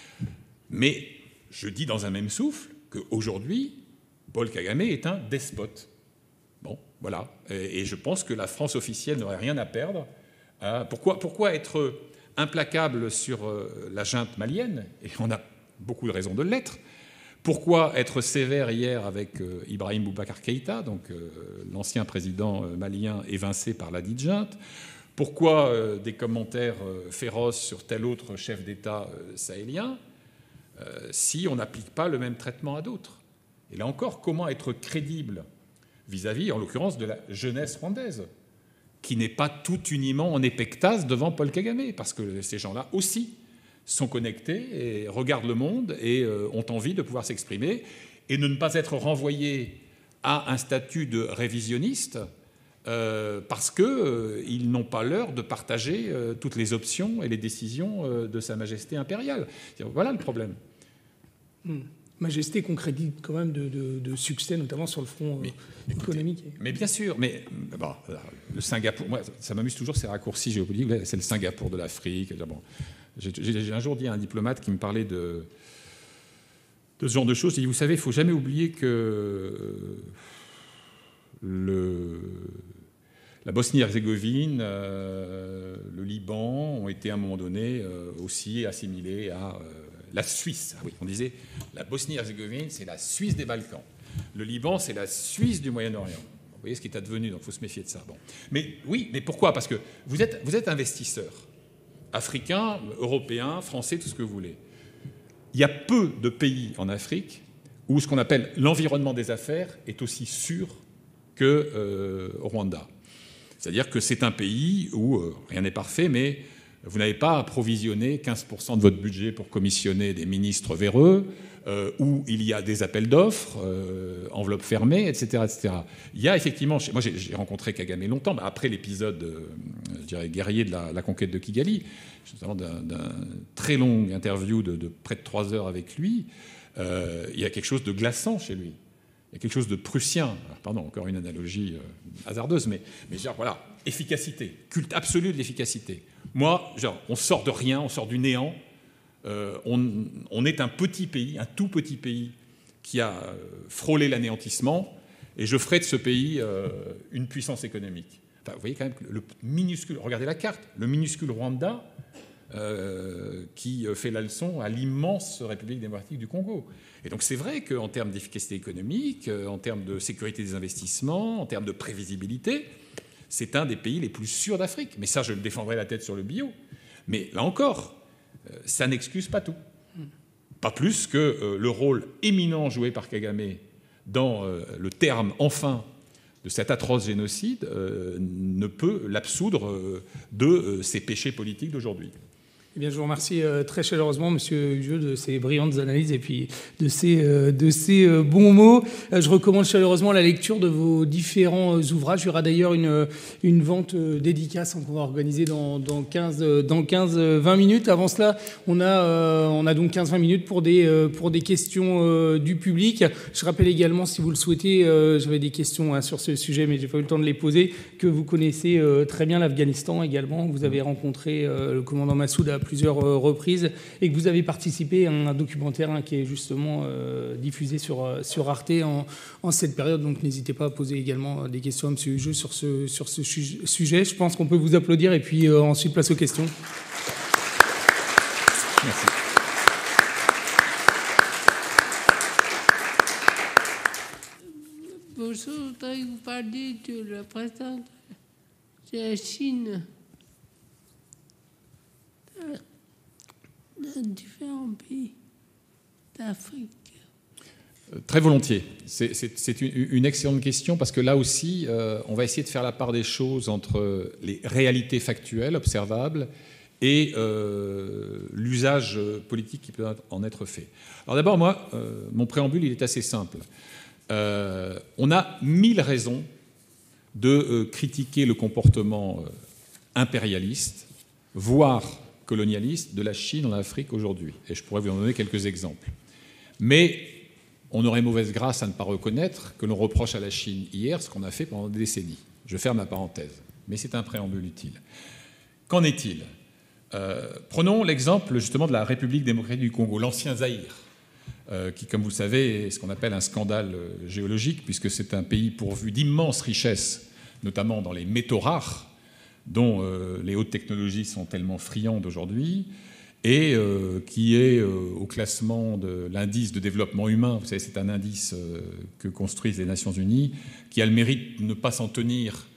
B: Mais je dis dans un même souffle qu'aujourd'hui, Paul Kagame est un despote. Bon, voilà. Et, et je pense que la France officielle n'aurait rien à perdre. À, pourquoi, pourquoi être implacable sur euh, la junte malienne? Et on a beaucoup de raisons de l'être. Pourquoi être sévère hier avec euh, Ibrahim Boubacar Keïta, donc euh, l'ancien président euh, malien évincé par la dite junte? Pourquoi euh, des commentaires euh, féroces sur tel autre chef d'État euh, sahélien euh, si on n'applique pas le même traitement à d'autres? Et là encore, comment être crédible vis-à-vis, en l'occurrence, de la jeunesse rwandaise, qui n'est pas tout uniment en épectase devant Paul Kagame, parce que ces gens-là aussi sont connectés et regardent le monde et euh, ont envie de pouvoir s'exprimer et de ne pas être renvoyés à un statut de révisionniste euh, parce qu'ils euh, n'ont pas l'heure de partager euh, toutes les options et les décisions euh, de Sa Majesté impériale. Voilà le problème.
A: Mmh. Majesté qu'on crédite quand même de, de, de succès, notamment sur le front euh, mais, économique.
B: Écoutez, mais bien sûr, mais bon, le Singapour, moi, ça m'amuse toujours ces raccourcis géopolitiques. C'est le Singapour de l'Afrique. Bon, j'ai un jour dit à un diplomate qui me parlait de, de ce genre de choses, j'ai dit, vous savez, il ne faut jamais oublier que le, la Bosnie-Herzégovine, euh, le Liban ont été à un moment donné euh, aussi assimilés à... Euh, la Suisse, ah oui, on disait la Bosnie-Herzégovine, c'est la Suisse des Balkans. Le Liban, c'est la Suisse du Moyen-Orient. Vous voyez ce qui est advenu, donc il faut se méfier de ça. Bon. Mais oui, mais pourquoi? Parce que vous êtes, vous êtes investisseur, africain, européen, français, tout ce que vous voulez. Il y a peu de pays en Afrique où ce qu'on appelle l'environnement des affaires est aussi sûr que euh, au Rwanda. C'est-à-dire que c'est un pays où, euh, rien n'est parfait, mais Vous n'avez pas à provisionner quinze pour cent de votre budget pour commissionner des ministres véreux, euh, où il y a des appels d'offres, euh, enveloppe fermée, et cetera, et cetera. Il y a effectivement... Moi, j'ai rencontré Kagame longtemps, bah, après l'épisode, euh, je dirais, guerrier de la, la conquête de Kigali, notamment d'un très long interview de, de près de trois heures avec lui. Euh, il y a quelque chose de glaçant chez lui. Il y a quelque chose de prussien. Alors, pardon, encore une analogie euh, hasardeuse, mais, mais genre, voilà, efficacité, culte absolu de l'efficacité. Moi, genre, on sort de rien, on sort du néant. Euh, on, on est un petit pays, un tout petit pays qui a euh, frôlé l'anéantissement, et je ferai de ce pays euh, une puissance économique. Enfin, vous voyez quand même que le minuscule, regardez la carte, le minuscule Rwanda euh, qui fait la leçon à l'immense République démocratique du Congo. Et donc c'est vrai qu'en termes d'efficacité économique, en termes de sécurité des investissements, en termes de prévisibilité, c'est un des pays les plus sûrs d'Afrique. Mais ça, je le défendrai la tête sur le bio. Mais là encore, ça n'excuse pas tout. Pas plus que euh, le rôle éminent joué par Kagame dans euh, le terme, enfin, de cet atroce génocide euh, ne peut l'absoudre euh, de euh, ses péchés politiques d'aujourd'hui.
A: Eh bien, je vous remercie euh, très chaleureusement, Monsieur Hugues, de ces brillantes analyses et puis de ces, euh, de ces euh, bons mots. Euh, je recommande chaleureusement la lecture de vos différents euh, ouvrages. Il y aura d'ailleurs une, une vente euh, dédicace qu'on va organiser dans, dans quinze vingt minutes. Avant cela, on a, euh, on a donc quinze vingt minutes pour des, euh, pour des questions euh, du public. Je rappelle également, si vous le souhaitez, euh, j'avais des questions hein, sur ce sujet, mais j'ai pas eu le temps de les poser, que vous connaissez euh, très bien l'Afghanistan également. Vous avez rencontré euh, le commandant Massoud à plusieurs reprises et que vous avez participé à un documentaire hein, qui est justement euh, diffusé sur, sur Arte en, en cette période. Donc n'hésitez pas à poser également des questions à M. Hugues sur ce, sur ce sujet. Je pense qu'on peut vous applaudir et puis euh, ensuite place aux questions.
B: Merci.
C: Bonjour, je voudrais vous parler de la présidente de la Chine dans différents pays d'Afrique.
B: Très volontiers. C'est une, une excellente question parce que là aussi, euh, on va essayer de faire la part des choses entre les réalités factuelles observables et euh, l'usage politique qui peut en être fait. Alors d'abord, moi, euh, mon préambule, il est assez simple. Euh, on a mille raisons de euh, critiquer le comportement euh, impérialiste, voire colonialiste de la Chine en Afrique aujourd'hui. Et je pourrais vous en donner quelques exemples. Mais on aurait mauvaise grâce à ne pas reconnaître que l'on reproche à la Chine hier ce qu'on a fait pendant des décennies. Je ferme la parenthèse. Mais c'est un préambule utile. Qu'en est-il ? euh, Prenons l'exemple justement de la République démocratique du Congo, l'ancien Zaïre, euh, qui, comme vous le savez, est ce qu'on appelle un scandale géologique, puisque c'est un pays pourvu d'immenses richesses, notamment dans les métaux rares, dont euh, les hautes technologies sont tellement friandes aujourd'hui, et euh, qui est euh, au classement de l'indice de développement humain. Vous savez, c'est un indice euh, que construisent les Nations Unies, qui a le mérite de ne pas s'en tenir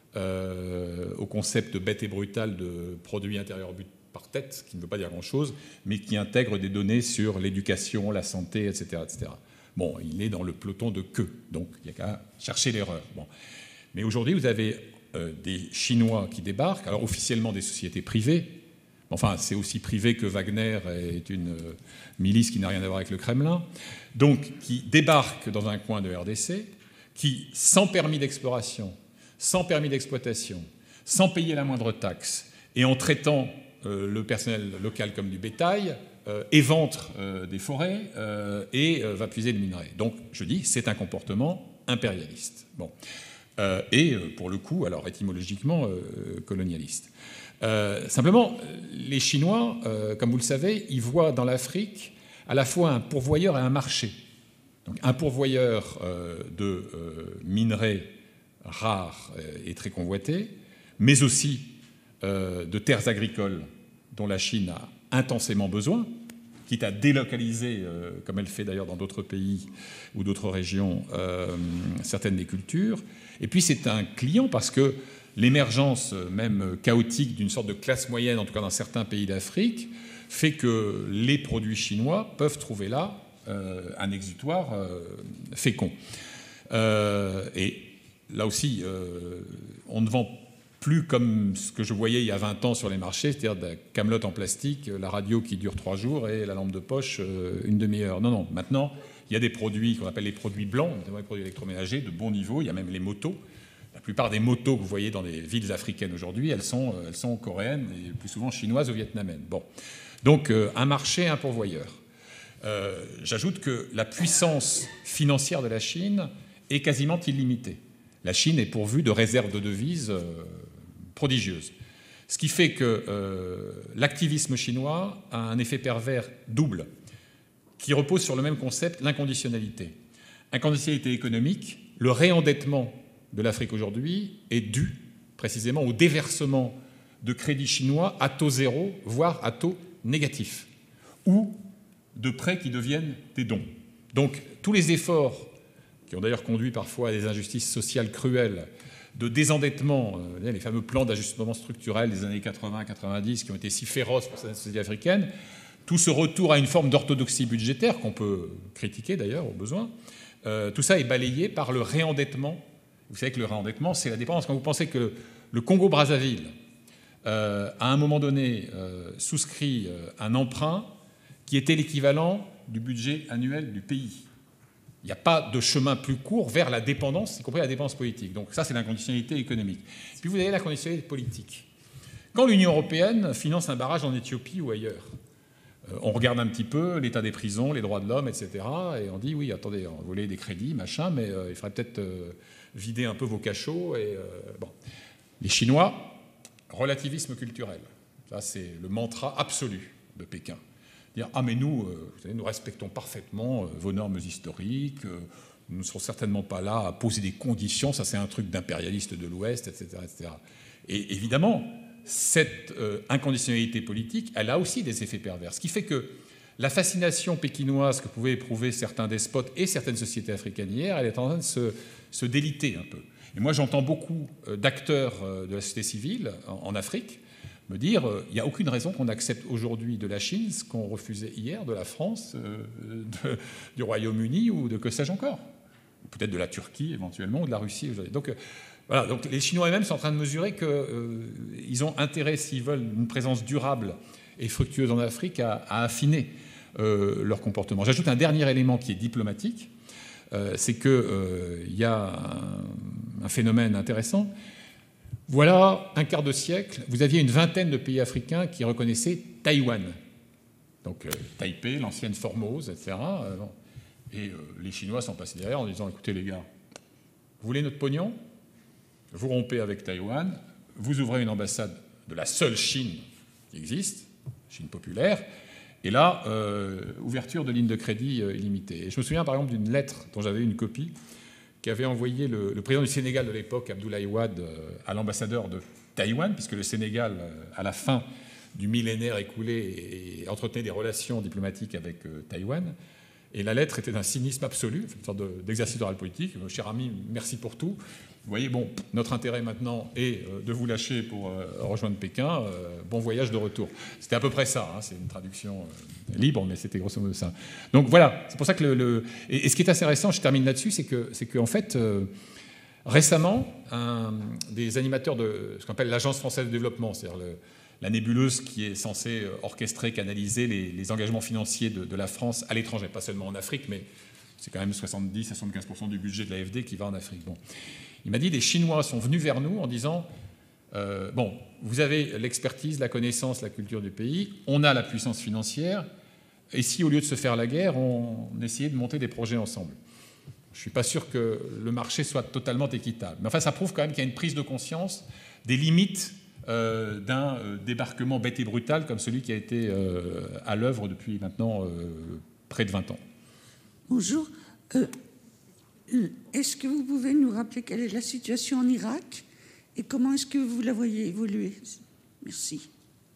B: euh, au concept bête et brutal de produit intérieur brut par tête, ce qui ne veut pas dire grand-chose, mais qui intègre des données sur l'éducation, la santé, et cetera, et cetera. Bon, il est dans le peloton de queue, donc il n'y a qu'à chercher l'erreur. Bon. Mais aujourd'hui, vous avez euh, des Chinois qui débarquent, alors officiellement des sociétés privées. Enfin, c'est aussi privé que Wagner est une euh, milice qui n'a rien à voir avec le Kremlin. Donc, qui débarquent dans un coin de R D C, qui, sans permis d'exploration, sans permis d'exploitation, sans payer la moindre taxe, et en traitant euh, le personnel local comme du bétail, euh, éventre euh, des forêts euh, et euh, va puiser le minerai. Donc, je dis, c'est un comportement impérialiste. Bon. Euh, et, euh, pour le coup, alors étymologiquement, euh, colonialiste. Euh, simplement, les Chinois, euh, comme vous le savez, ils voient dans l'Afrique à la fois un pourvoyeur et un marché. Donc, un pourvoyeur euh, de euh, minerais rares et très convoités, mais aussi euh, de terres agricoles dont la Chine a intensément besoin, quitte à délocaliser, euh, comme elle fait d'ailleurs dans d'autres pays ou d'autres régions, euh, certaines des cultures. Et puis c'est un client parce que l'émergence même chaotique d'une sorte de classe moyenne, en tout cas dans certains pays d'Afrique, fait que les produits chinois peuvent trouver là euh, un exutoire euh, fécond. Euh, et là aussi, euh, on ne vend plus comme ce que je voyais il y a vingt ans sur les marchés, c'est-à-dire de la camelote en plastique, la radio qui dure trois jours et la lampe de poche une demi-heure. Non, non, maintenant, il y a des produits qu'on appelle les produits blancs, notamment les produits électroménagers de bon niveau, il y a même les motos. La plupart des motos que vous voyez dans les villes africaines aujourd'hui, elles sont, elles sont coréennes et plus souvent chinoises ou vietnamiennes. Bon. Donc, euh, un marché, un pourvoyeur. Euh, j'ajoute que la puissance financière de la Chine est quasiment illimitée. La Chine est pourvue de réserves de devises euh, prodigieuses. Ce qui fait que euh, l'activisme chinois a un effet pervers double, qui repose sur le même concept, l'inconditionnalité. Inconditionnalité économique, le réendettement de l'Afrique aujourd'hui est dû précisément au déversement de crédits chinois à taux zéro, voire à taux négatif, ou de prêts qui deviennent des dons. Donc tous les efforts, qui ont d'ailleurs conduit parfois à des injustices sociales cruelles, de désendettement, les fameux plans d'ajustement structurel des années quatre-vingts quatre-vingt-dix qui ont été si féroces pour cette société africaine, tout ce retour à une forme d'orthodoxie budgétaire, qu'on peut critiquer d'ailleurs au besoin, euh, tout ça est balayé par le réendettement. Vous savez que le réendettement, c'est la dépendance. Quand vous pensez que le Congo-Brazzaville, euh, à un moment donné, euh, souscrit euh, un emprunt qui était l'équivalent du budget annuel du pays. Il n'y a pas de chemin plus court vers la dépendance, y compris la dépendance politique. Donc ça, c'est l'inconditionnalité économique. Puis vous avez la conditionnalité politique. Quand l'Union européenne finance un barrage en Éthiopie ou ailleurs, euh, on regarde un petit peu l'état des prisons, les droits de l'homme, et cetera. Et on dit, oui, attendez, on volait des crédits, machin, mais euh, il faudrait peut-être euh, vider un peu vos cachots. Et, euh, bon. Les Chinois, relativisme culturel. Ça, c'est le mantra absolu de Pékin. Dire, ah mais nous, euh, vous savez, nous respectons parfaitement euh, vos normes historiques, euh, nous ne serons certainement pas là à poser des conditions, ça c'est un truc d'impérialiste de l'Ouest, et cetera, et cetera. Et évidemment, cette euh, inconditionnalité politique, elle a aussi des effets pervers. Ce qui fait que la fascination pékinoise que pouvaient éprouver certains despotes et certaines sociétés africaines hier, elle est en train de se, se déliter un peu. Et moi j'entends beaucoup euh, d'acteurs euh, de la société civile en, en Afrique me dire euh, il n'y a aucune raison qu'on accepte aujourd'hui de la Chine ce qu'on refusait hier de la France, euh, de, du Royaume-Uni ou de que sais-je encore. Ou peut-être de la Turquie éventuellement, ou de la Russie. Donc, euh, voilà, donc les Chinois eux-mêmes sont en train de mesurer qu'ils euh, ont intérêt, s'ils veulent une présence durable et fructueuse en Afrique, à, à affiner euh, leur comportement. J'ajoute un dernier élément qui est diplomatique, euh, c'est qu'il euh, y a un, un phénomène intéressant. Voilà un quart de siècle, vous aviez une vingtaine de pays africains qui reconnaissaient Taïwan. Donc euh, Taipei, l'ancienne Formose, et cetera. Euh, bon. Et euh, les Chinois sont passés derrière en disant, écoutez les gars, vous voulez notre pognon? Vous rompez avec Taïwan, vous ouvrez une ambassade de la seule Chine qui existe, Chine populaire, et là, euh, ouverture de lignes de crédit euh, illimitées. Et je me souviens par exemple d'une lettre dont j'avais une copie, qu'avait envoyé le, le président du Sénégal de l'époque, Abdoulaye Wade, euh, à l'ambassadeur de Taïwan, puisque le Sénégal, euh, à la fin du millénaire écoulé, et, et entretenait des relations diplomatiques avec euh, Taïwan. Et la lettre était d'un cynisme absolu, une sorte d'exercice d'oral politique. « Cher ami, merci pour tout. Vous voyez, bon, notre intérêt maintenant est de vous lâcher pour rejoindre Pékin. Bon voyage de retour. » C'était à peu près ça. Hein, c'est une traduction libre, mais c'était grosso modo ça. Donc voilà, c'est pour ça que le... le et, et ce qui est assez récent, je termine là-dessus, c'est que, c'est qu'en fait, euh, récemment, un, des animateurs de ce qu'on appelle l'Agence française de développement, c'est-à-dire le, la nébuleuse qui est censée orchestrer, canaliser les, les engagements financiers de, de la France à l'étranger, pas seulement en Afrique, mais c'est quand même soixante-dix à soixante-quinze pour cent du budget de l'A F D qui va en Afrique. Bon. Il m'a dit, les Chinois sont venus vers nous en disant, euh, bon, vous avez l'expertise, la connaissance, la culture du pays, on a la puissance financière, et si au lieu de se faire la guerre, on, on essayait de monter des projets ensemble. Je ne suis pas sûr que le marché soit totalement équitable. Mais enfin, ça prouve quand même qu'il y a une prise de conscience des limites euh, d'un euh, débarquement bête et brutal comme celui qui a été euh, à l'œuvre depuis maintenant euh, près de vingt ans.
D: Bonjour. Euh, est-ce que vous pouvez nous rappeler quelle est la situation en Irak et comment est-ce que vous la voyez évoluer? Merci.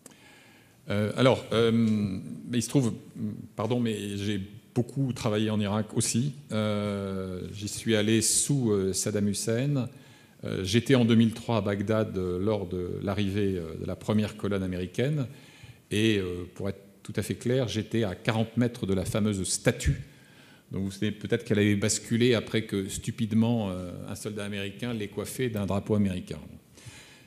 B: Euh, alors, euh, mais il se trouve, pardon, mais j'ai beaucoup travaillé en Irak aussi. Euh, j'y suis allé sous euh, Saddam Hussein. Euh, j'étais en deux mille trois à Bagdad euh, lors de l'arrivée euh, de la première colonne américaine. Et euh, pour être tout à fait clair, j'étais à quarante mètres de la fameuse statue. Donc vous savez peut-être qu'elle avait basculé après que stupidement euh, un soldat américain l'ait coiffé d'un drapeau américain.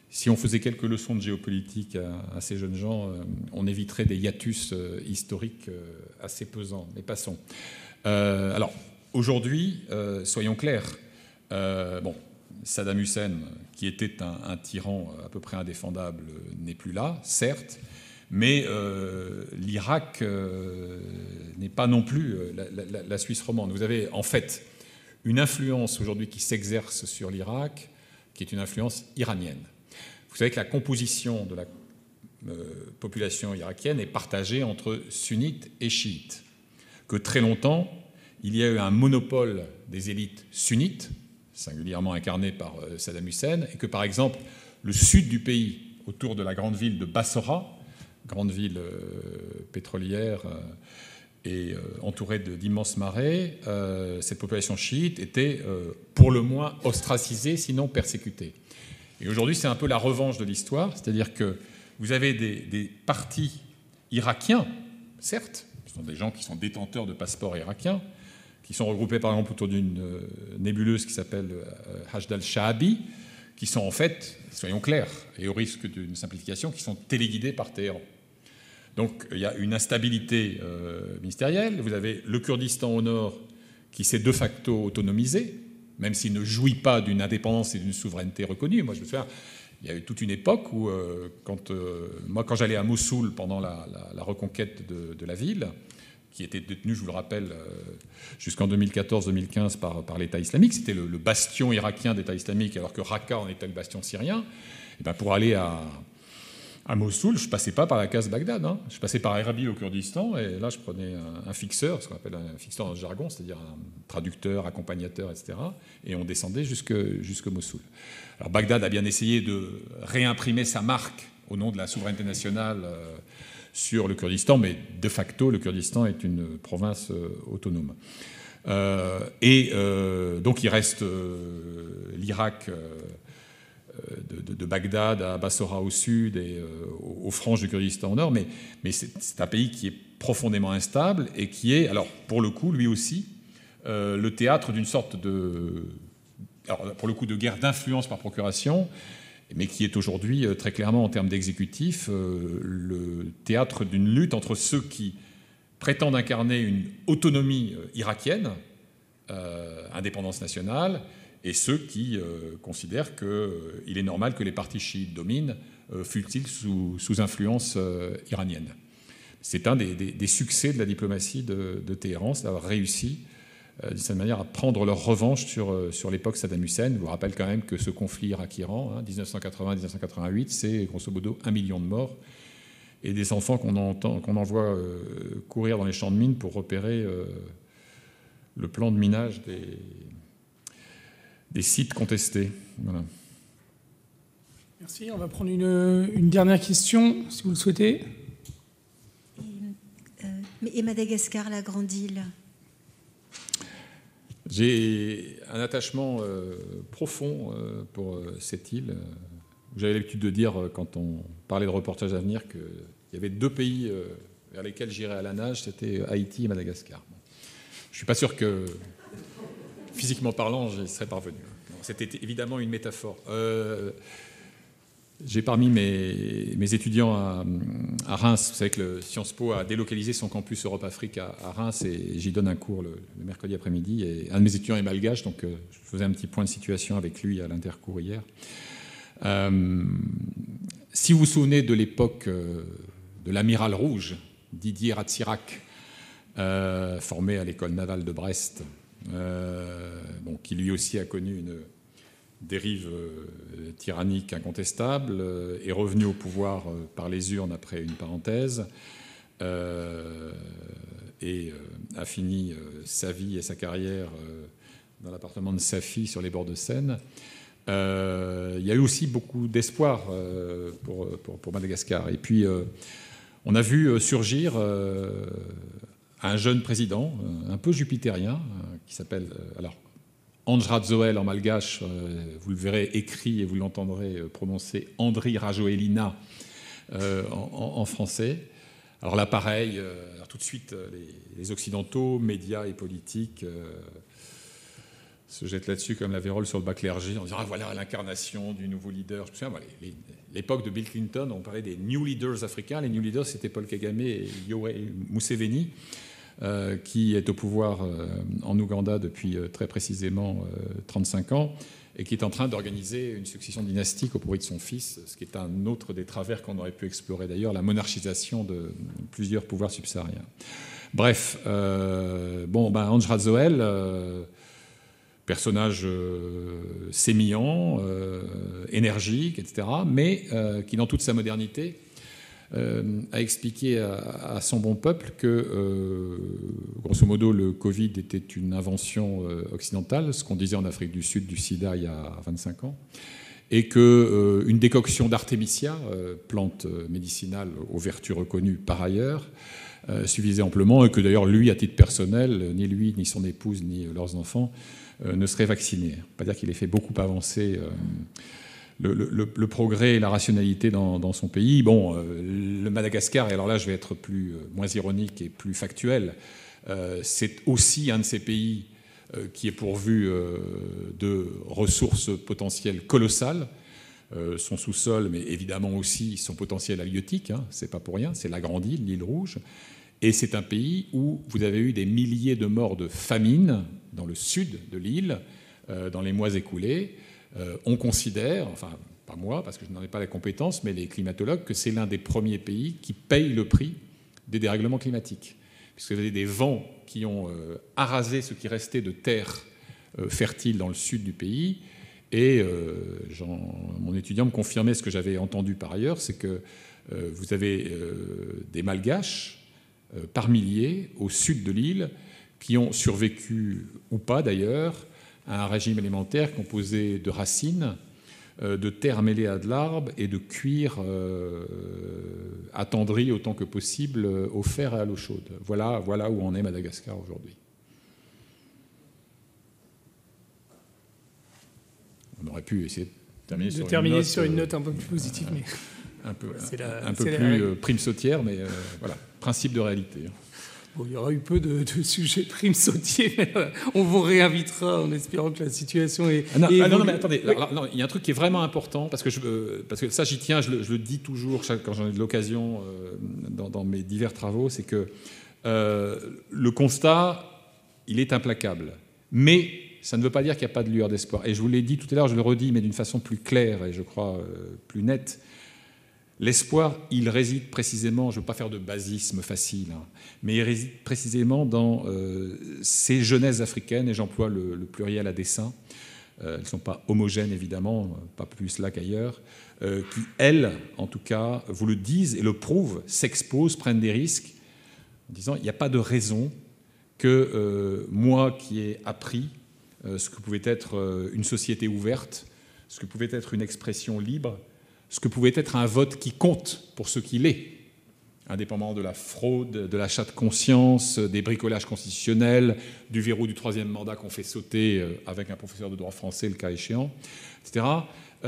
B: si on faisait quelques leçons de géopolitique à, à ces jeunes gens, euh, on éviterait des hiatus euh, historiques euh, assez pesants. Mais passons. Euh, alors, aujourd'hui, euh, soyons clairs, euh, bon, Saddam Hussein, qui était un, un tyran à peu près indéfendable, n'est plus là, certes, mais euh, l'Irak euh, n'est pas non plus la, la, la Suisse romande. Vous avez en fait une influence aujourd'hui qui s'exerce sur l'Irak, qui est une influence iranienne. Vous savez que la composition de la euh, population irakienne est partagée entre sunnites et chiites, que très longtemps, il y a eu un monopole des élites sunnites, singulièrement incarné par euh, Saddam Hussein, et que par exemple, le sud du pays, autour de la grande ville de Bassora, grande ville euh, pétrolière euh, et euh, entourée d'immenses marais, euh, cette population chiite était euh, pour le moins ostracisée, sinon persécutée. Et aujourd'hui, c'est un peu la revanche de l'histoire, c'est-à-dire que vous avez des, des partis irakiens, certes, ce sont des gens qui sont détenteurs de passeports irakiens, qui sont regroupés par exemple autour d'une euh, nébuleuse qui s'appelle euh, Hashd al-Sha'abi, qui sont en fait, soyons clairs, et au risque d'une simplification, qui sont téléguidés par Téhéran. Donc il y a une instabilité euh, ministérielle. Vous avez le Kurdistan au nord qui s'est de facto autonomisé, même s'il ne jouit pas d'une indépendance et d'une souveraineté reconnue. Moi, je me souviens, il y a eu toute une époque où, euh, quand, euh, moi, quand j'allais à Mossoul pendant la, la, la reconquête de, de la ville, qui était détenue, je vous le rappelle, euh, jusqu'en deux mille quatorze deux mille quinze par, par l'État islamique, c'était le, le bastion irakien d'État islamique, alors que Raqqa en était le bastion syrien. Et ben pour aller à, à Mossoul, je ne passais pas par la case Bagdad. Hein. Je passais par Erbil au Kurdistan, et là, je prenais un, un fixeur, ce qu'on appelle un fixeur dans le jargon, c'est-à-dire un traducteur, accompagnateur, et cetera. Et on descendait jusque, jusque Mossoul. Alors Bagdad a bien essayé de réimprimer sa marque au nom de la souveraineté nationale euh, sur le Kurdistan, mais de facto, le Kurdistan est une province euh, autonome. Euh, et euh, donc il reste euh, l'Irak euh, de, de, de Bagdad à Bassora au sud et euh, aux franges du Kurdistan au nord, mais, mais c'est un pays qui est profondément instable et qui est, alors pour le coup, lui aussi, euh, le théâtre d'une sorte de, alors pour le coup, de guerre d'influence par procuration, mais qui est aujourd'hui, très clairement, en termes d'exécutif, euh, le théâtre d'une lutte entre ceux qui prétendent incarner une autonomie euh, irakienne, euh, indépendance nationale, et ceux qui euh, considèrent qu'il euh, est normal que les partis chiites dominent, euh, fût-il sous, sous influence euh, iranienne. C'est un des, des, des succès de la diplomatie de, de Téhéran, c'est d'avoir réussi Euh, d'une certaine manière, à prendre leur revanche sur, euh, sur l'époque Saddam Hussein. Je vous rappelle quand même que ce conflit Irak-Iran, hein, dix-neuf cent quatre-vingts à dix-neuf cent quatre-vingt-huit, c'est grosso modo un million de morts et des enfants qu'on entend, qu'on envoie euh, courir dans les champs de mines pour repérer euh, le plan de minage des, des sites contestés. Voilà.
A: Merci. On va prendre une, une dernière question, si vous le souhaitez.
E: Et, euh, et Madagascar, la grande île?
B: J'ai un attachement euh, profond euh, pour euh, cette île. J'avais l'habitude de dire, euh, quand on parlait de reportage à venir, qu'il y avait deux pays euh, vers lesquels j'irais à la nage, c'était Haïti et Madagascar. Bon. Je ne suis pas sûr que, physiquement parlant, j'y serais parvenu. C'était évidemment une métaphore. Euh, J'ai parmi mes, mes étudiants à, à Reims, vous savez que le Sciences Po a délocalisé son campus Europe-Afrique à, à Reims, et j'y donne un cours le, le mercredi après-midi. Et un de mes étudiants est malgache, donc euh, je faisais un petit point de situation avec lui à l'intercours hier. Euh, si vous vous souvenez de l'époque euh, de l'amiral rouge, Didier Ratsirac, euh, formé à l'école navale de Brest, euh, bon, qui lui aussi a connu une dérive euh, tyrannique incontestable, euh, est revenu au pouvoir euh, par les urnes après une parenthèse, euh, et euh, a fini euh, sa vie et sa carrière euh, dans l'appartement de sa fille sur les bords de Seine. Euh, il y a eu aussi beaucoup d'espoir euh, pour, pour, pour Madagascar. Et puis, euh, on a vu surgir euh, un jeune président, un peu jupitérien, euh, qui s'appelle... Euh, alors, Andry Rajoelina en malgache, euh, vous le verrez écrit et vous l'entendrez prononcer Andry Rajoelina euh, en, en français. Alors là, pareil, euh, alors tout de suite, les, les Occidentaux, médias et politiques, euh, se jette là-dessus comme la vérole sur le bas clergé, en disant ah, voilà l'incarnation du nouveau leader. Je me souviens, l'époque de Bill Clinton, on parlait des new leaders africains. Les new leaders, c'était Paul Kagame et Yoweri Museveni, euh, qui est au pouvoir euh, en Ouganda depuis euh, très précisément euh, trente-cinq ans, et qui est en train d'organiser une succession dynastique au profit de son fils, ce qui est un autre des travers qu'on aurait pu explorer d'ailleurs, la monarchisation de plusieurs pouvoirs subsahariens. Bref, euh, bon, ben, Ange Razoel, euh, personnage euh, sémillant, euh, énergique, et cetera, mais euh, qui, dans toute sa modernité, euh, a expliqué à, à son bon peuple que, euh, grosso modo, le Covid était une invention euh, occidentale, ce qu'on disait en Afrique du Sud du sida il y a vingt-cinq ans, et qu'une euh, décoction d'Artemisia, euh, plante médicinale aux vertus reconnues par ailleurs, euh, suffisait amplement, et que d'ailleurs, lui, à titre personnel, ni lui, ni son épouse, ni leurs enfants, euh, ne seraient vaccinés. Pas dire qu'il ait fait beaucoup avancer euh, le, le, le progrès et la rationalité dans, dans son pays. Bon, euh, le Madagascar, et alors là, je vais être plus, euh, moins ironique et plus factuel, euh, c'est aussi un de ces pays euh, qui est pourvu euh, de ressources potentielles colossales. Euh, son sous-sol, mais évidemment aussi son potentiel halieutique, hein, c'est pas pour rien, c'est la grande île, l'île Rouge. Et c'est un pays où vous avez eu des milliers de morts de famine dans le sud de l'île, euh, dans les mois écoulés. Euh, on considère, enfin pas moi parce que je n'en ai pas la compétence, mais les climatologues, que c'est l'un des premiers pays qui paye le prix des dérèglements climatiques. Puisque vous avez des vents qui ont euh, arasé ce qui restait de terres euh, fertiles dans le sud du pays. Et euh, mon étudiant me confirmait ce que j'avais entendu par ailleurs, c'est que euh, vous avez euh, des Malgaches euh, par milliers au sud de l'île qui ont survécu, ou pas d'ailleurs, à un régime alimentaire composé de racines, euh, de terre mêlée à de l'arbre et de cuir euh, attendri autant que possible au fer et à l'eau chaude. Voilà, voilà où en est Madagascar aujourd'hui. On aurait pu essayer de terminer,
A: de
B: sur,
A: terminer
B: une note,
A: sur une note un peu plus positive,
B: euh,
A: mais
B: un peu,
A: la,
B: un peu plus euh, prime sautière, mais euh, voilà, principe de réalité.
A: Bon, il y aura eu peu de, de sujets prime sautier, mais euh, on vous réinvitera en espérant que la situation est.
B: Ah non,
A: est
B: ah non, non, mais attendez, oui. alors, non, il y a un truc qui est vraiment important, parce que, je, euh, parce que ça, j'y tiens, je le, je le dis toujours chaque, quand j'en ai de l'occasion euh, dans, dans mes divers travaux, c'est que euh, le constat, il est implacable. Mais ça ne veut pas dire qu'il n'y a pas de lueur d'espoir. Et je vous l'ai dit tout à l'heure, je le redis, mais d'une façon plus claire et je crois euh, plus nette. L'espoir, il réside précisément, je ne veux pas faire de basisme facile, hein, mais il réside précisément dans euh, ces jeunesses africaines, et j'emploie le, le pluriel à dessein. Euh, elles ne sont pas homogènes, évidemment, pas plus là qu'ailleurs, euh, qui, elles, en tout cas, vous le disent et le prouvent, s'exposent, prennent des risques, en disant il n'y a pas de raison que euh, moi qui ai appris euh, ce que pouvait être euh, une société ouverte, ce que pouvait être une expression libre, ce que pouvait être un vote qui compte pour ce qu'il est, indépendamment de la fraude, de l'achat de conscience, des bricolages constitutionnels, du verrou du troisième mandat qu'on fait sauter avec un professeur de droit français, le cas échéant, et cetera.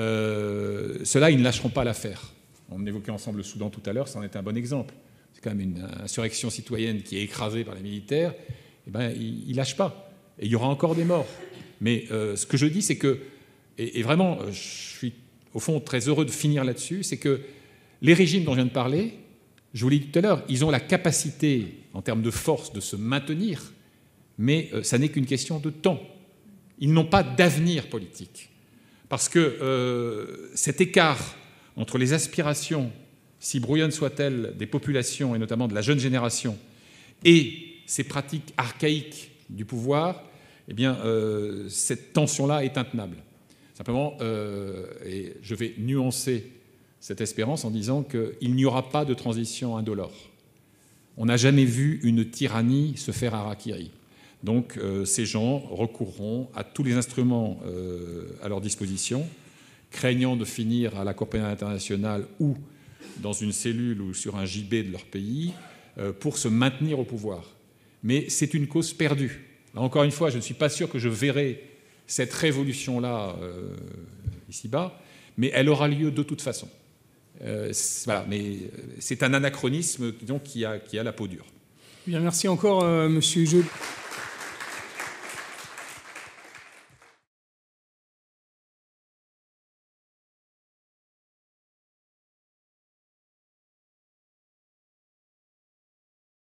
B: Euh, Ceux-là, ils ne lâcheront pas l'affaire. On évoquait ensemble le Soudan tout à l'heure, ça en est un bon exemple. C'est quand même une insurrection citoyenne qui est écrasée par les militaires. Eh ben, ils ne lâchent pas. Et il y aura encore des morts. Mais euh, ce que je dis, c'est que, et, et vraiment, je suis au fond très heureux de finir là-dessus, c'est que les régimes dont je viens de parler, je vous l'ai dit tout à l'heure, ils ont la capacité, en termes de force, de se maintenir, mais euh, ça n'est qu'une question de temps. Ils n'ont pas d'avenir politique. Parce que euh, cet écart entre les aspirations, si brouillonnes soient-elles, des populations, et notamment de la jeune génération, et ces pratiques archaïques du pouvoir, eh bien, euh, cette tension-là est intenable. Simplement, euh, et je vais nuancer cette espérance en disant qu'il n'y aura pas de transition indolore. On n'a jamais vu une tyrannie se faire harakiri. Donc, euh, ces gens recourront à tous les instruments euh, à leur disposition, craignant de finir à la Cour pénale internationale ou dans une cellule ou sur un gibet de leur pays, euh, pour se maintenir au pouvoir. Mais c'est une cause perdue. Là, encore une fois, je ne suis pas sûr que je verrai cette révolution-là euh, ici-bas, mais elle aura lieu de toute façon. Euh, voilà, mais c'est un anachronisme, disons, qui a, qui a la peau dure.
A: Bien, merci encore, euh, Monsieur Jeu.